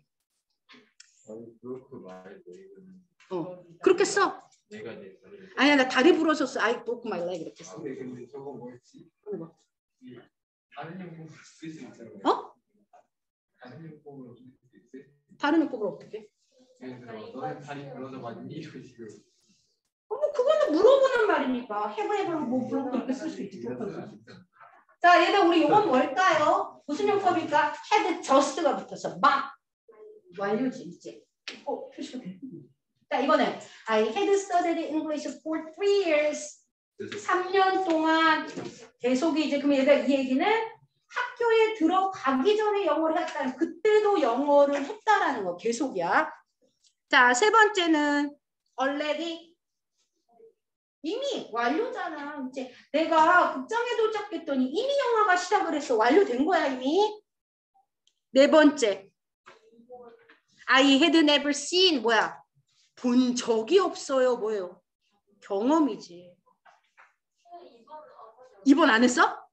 그렇게 써. 아니야, 나 다리 부러졌어. I broke my leg 이렇게 써. 근데 저거 뭐였지? 다른 용법으로 쓸 수 있잖아요. 어? 다른 용법으로 쓸 수 있어요? 다른 용법을 어떻게? 예를 들어 너는 다리 불러서 맞니? 이런 식으로. 뭐 그거는 물어보는 말이니까 해보해보로 뭐 물어보고 그렇게 쓸 수 있지. 자, 얘들 우리 이건 뭘까요? 무슨 용법일까? had just가 붙어서 막 완료지 이제. 표시가 돼. 자, 이거는 I had studied English for 3 years. 3년 동안 계속이 이제 그럼 얘가 이 얘기는 학교에 들어가기 전에 영어를 했다는 그때도 영어를 했다라는 거 계속이야. 자, 세 번째는 already 이미 완료잖아. 이제 내가 극장에 도착했더니 이미 영화가 시작을 했어. 완료된 거야 이미. 네 번째 I had never seen 뭐야? 본 적이 없어요. 뭐예요? 경험이지. 2번 안 했어?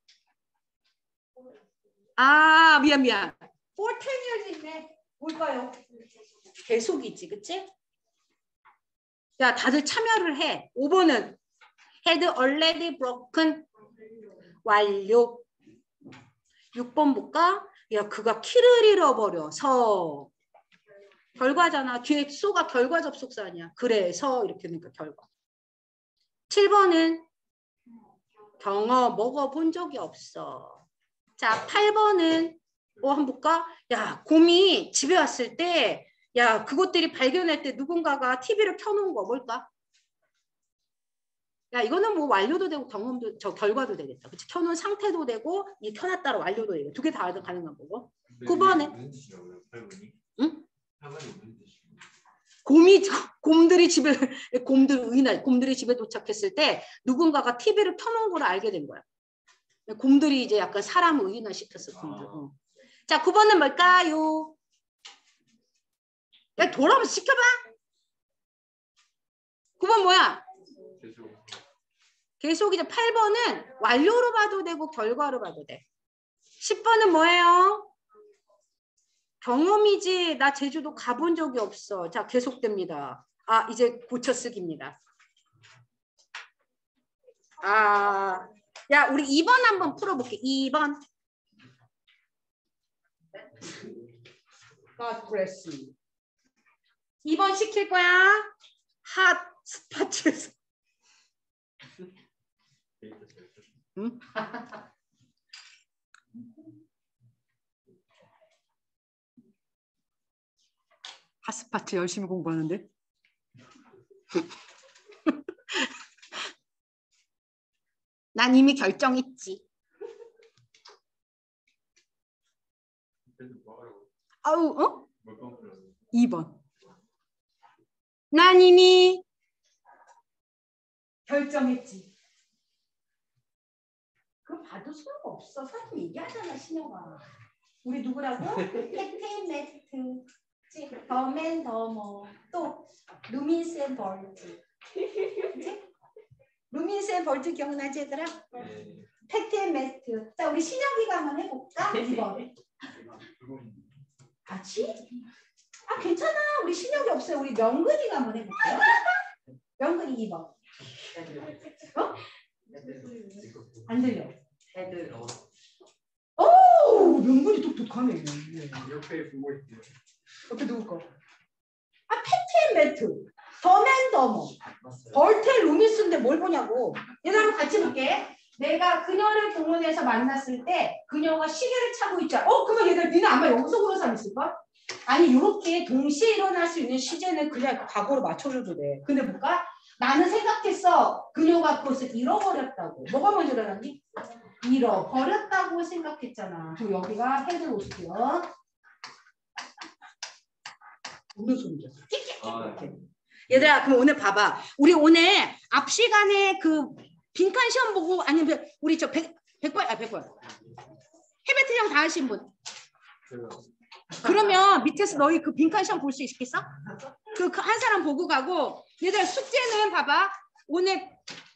아, 미안. For 10 years 있네. 뭘까요? 계속이지, 그치? 야, 다들 참여를 해. 5번은 had already broken. 완료. 6번 볼까? 야, 그가 키를 잃어버려서. 결과잖아. 뒤에 소가 결과 접속사 아니야. 그래서 이렇게 되니까 결과. 7번은 경험 먹어본 적이 없어. 자, 8번은 한번 볼까? 야, 곰이 집에 왔을 때 야, 그것들이 발견할 때 누군가가 TV를 켜놓은 거 뭘까? 야, 이거는 뭐 완료도 되고 경험도 결과도 되겠다. 그치? 켜놓은 상태도 되고 이 켜놨다라 완료도 되고 두 개 다 가능한 거고. 9번에 응? 곰들이 집에 도착했을 때 누군가가 TV를 켜놓은 걸 알게 된 거야. 곰들이 이제 약간 사람을 의인화시켰어. 곰들. 자, 9번은 뭘까요? 야, 돌아오면 시켜봐. 9번 뭐야? 계속이죠. 8번은 완료로 봐도 되고 결과로 봐도 돼. 10번은 뭐예요? 경험이지. 나 제주도 가본 적이 없어. 자, 계속됩니다. 아, 이제 고쳐쓰기입니다. 아, 야, 우리 2번 한번 풀어볼게. 2번. God bless you. 2번 시킬 거야. 핫 스파츠에서. 응? 핫스파트 열심히 공부하는데. 난 이미 결정했지. 아우, 2번. 난 이미 결정했지. 그거 봐도 소용없어. 선생님 얘기하잖아, 신영아. 우리 누구라고? 캡틴 매트. 더맨 더머. 또 루민스 벌트. 루민스 앤 벌트 기억나지 얘들아? 팩트 앤 매트. 자, 우리 신영이가 한번 해볼까? 2번. 같이? 아, 괜찮아. 우리 신영이 없어요. 우리 명근이가 한번 해볼게요. 명근이 2번. 어? 안 들려. 오, 명근이 똑똑하네. 옆에 보고 있대요. 옆에 누구 거? 아, 팩트 멘트, 더맨 더머, 벌테 루미스인데 뭘 보냐고. 얘들아 한번 같이 볼게. 내가 그녀를 공원에서 만났을 때 그녀가 시계를 차고 있자. 그러면 얘들 니는 아마 여기서 그런 사람 있을까? 아니 이렇게 동시에 일어날 수 있는 시제는 그냥 과거로 맞춰줘도 돼. 근데 볼까? 나는 생각했어. 그녀가 그것을 잃어버렸다고. 뭐가 먼저 일어났니? 잃어버렸다고 생각했잖아. 그럼 여기가 헤드 오스트요. 무슨 소리야? 이렇게. 얘들아 그럼 오늘 봐봐. 우리 오늘 앞 시간에 그 빈칸 시험 보고 아니면 우리 저 100번 헤베트 형 다 하신 분. 그러면 밑에서 너희 그 빈칸 시험 볼 수 있겠어? 그 한 사람 보고 가고. 얘들아 숙제는 봐봐. 오늘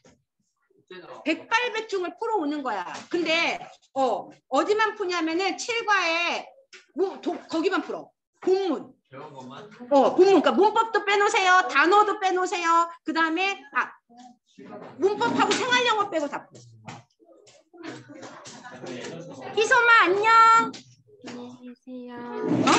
108배중을 풀어오는 거야. 근데 어디만 푸냐면은 7과에 거기만 풀어. 본문. 본문. 그러니까 문법도 빼놓으세요. 단어도 빼놓으세요. 그 다음에 문법하고 생활영어 빼고 다 풀어. 희소마 안녕. 안녕히 계세요.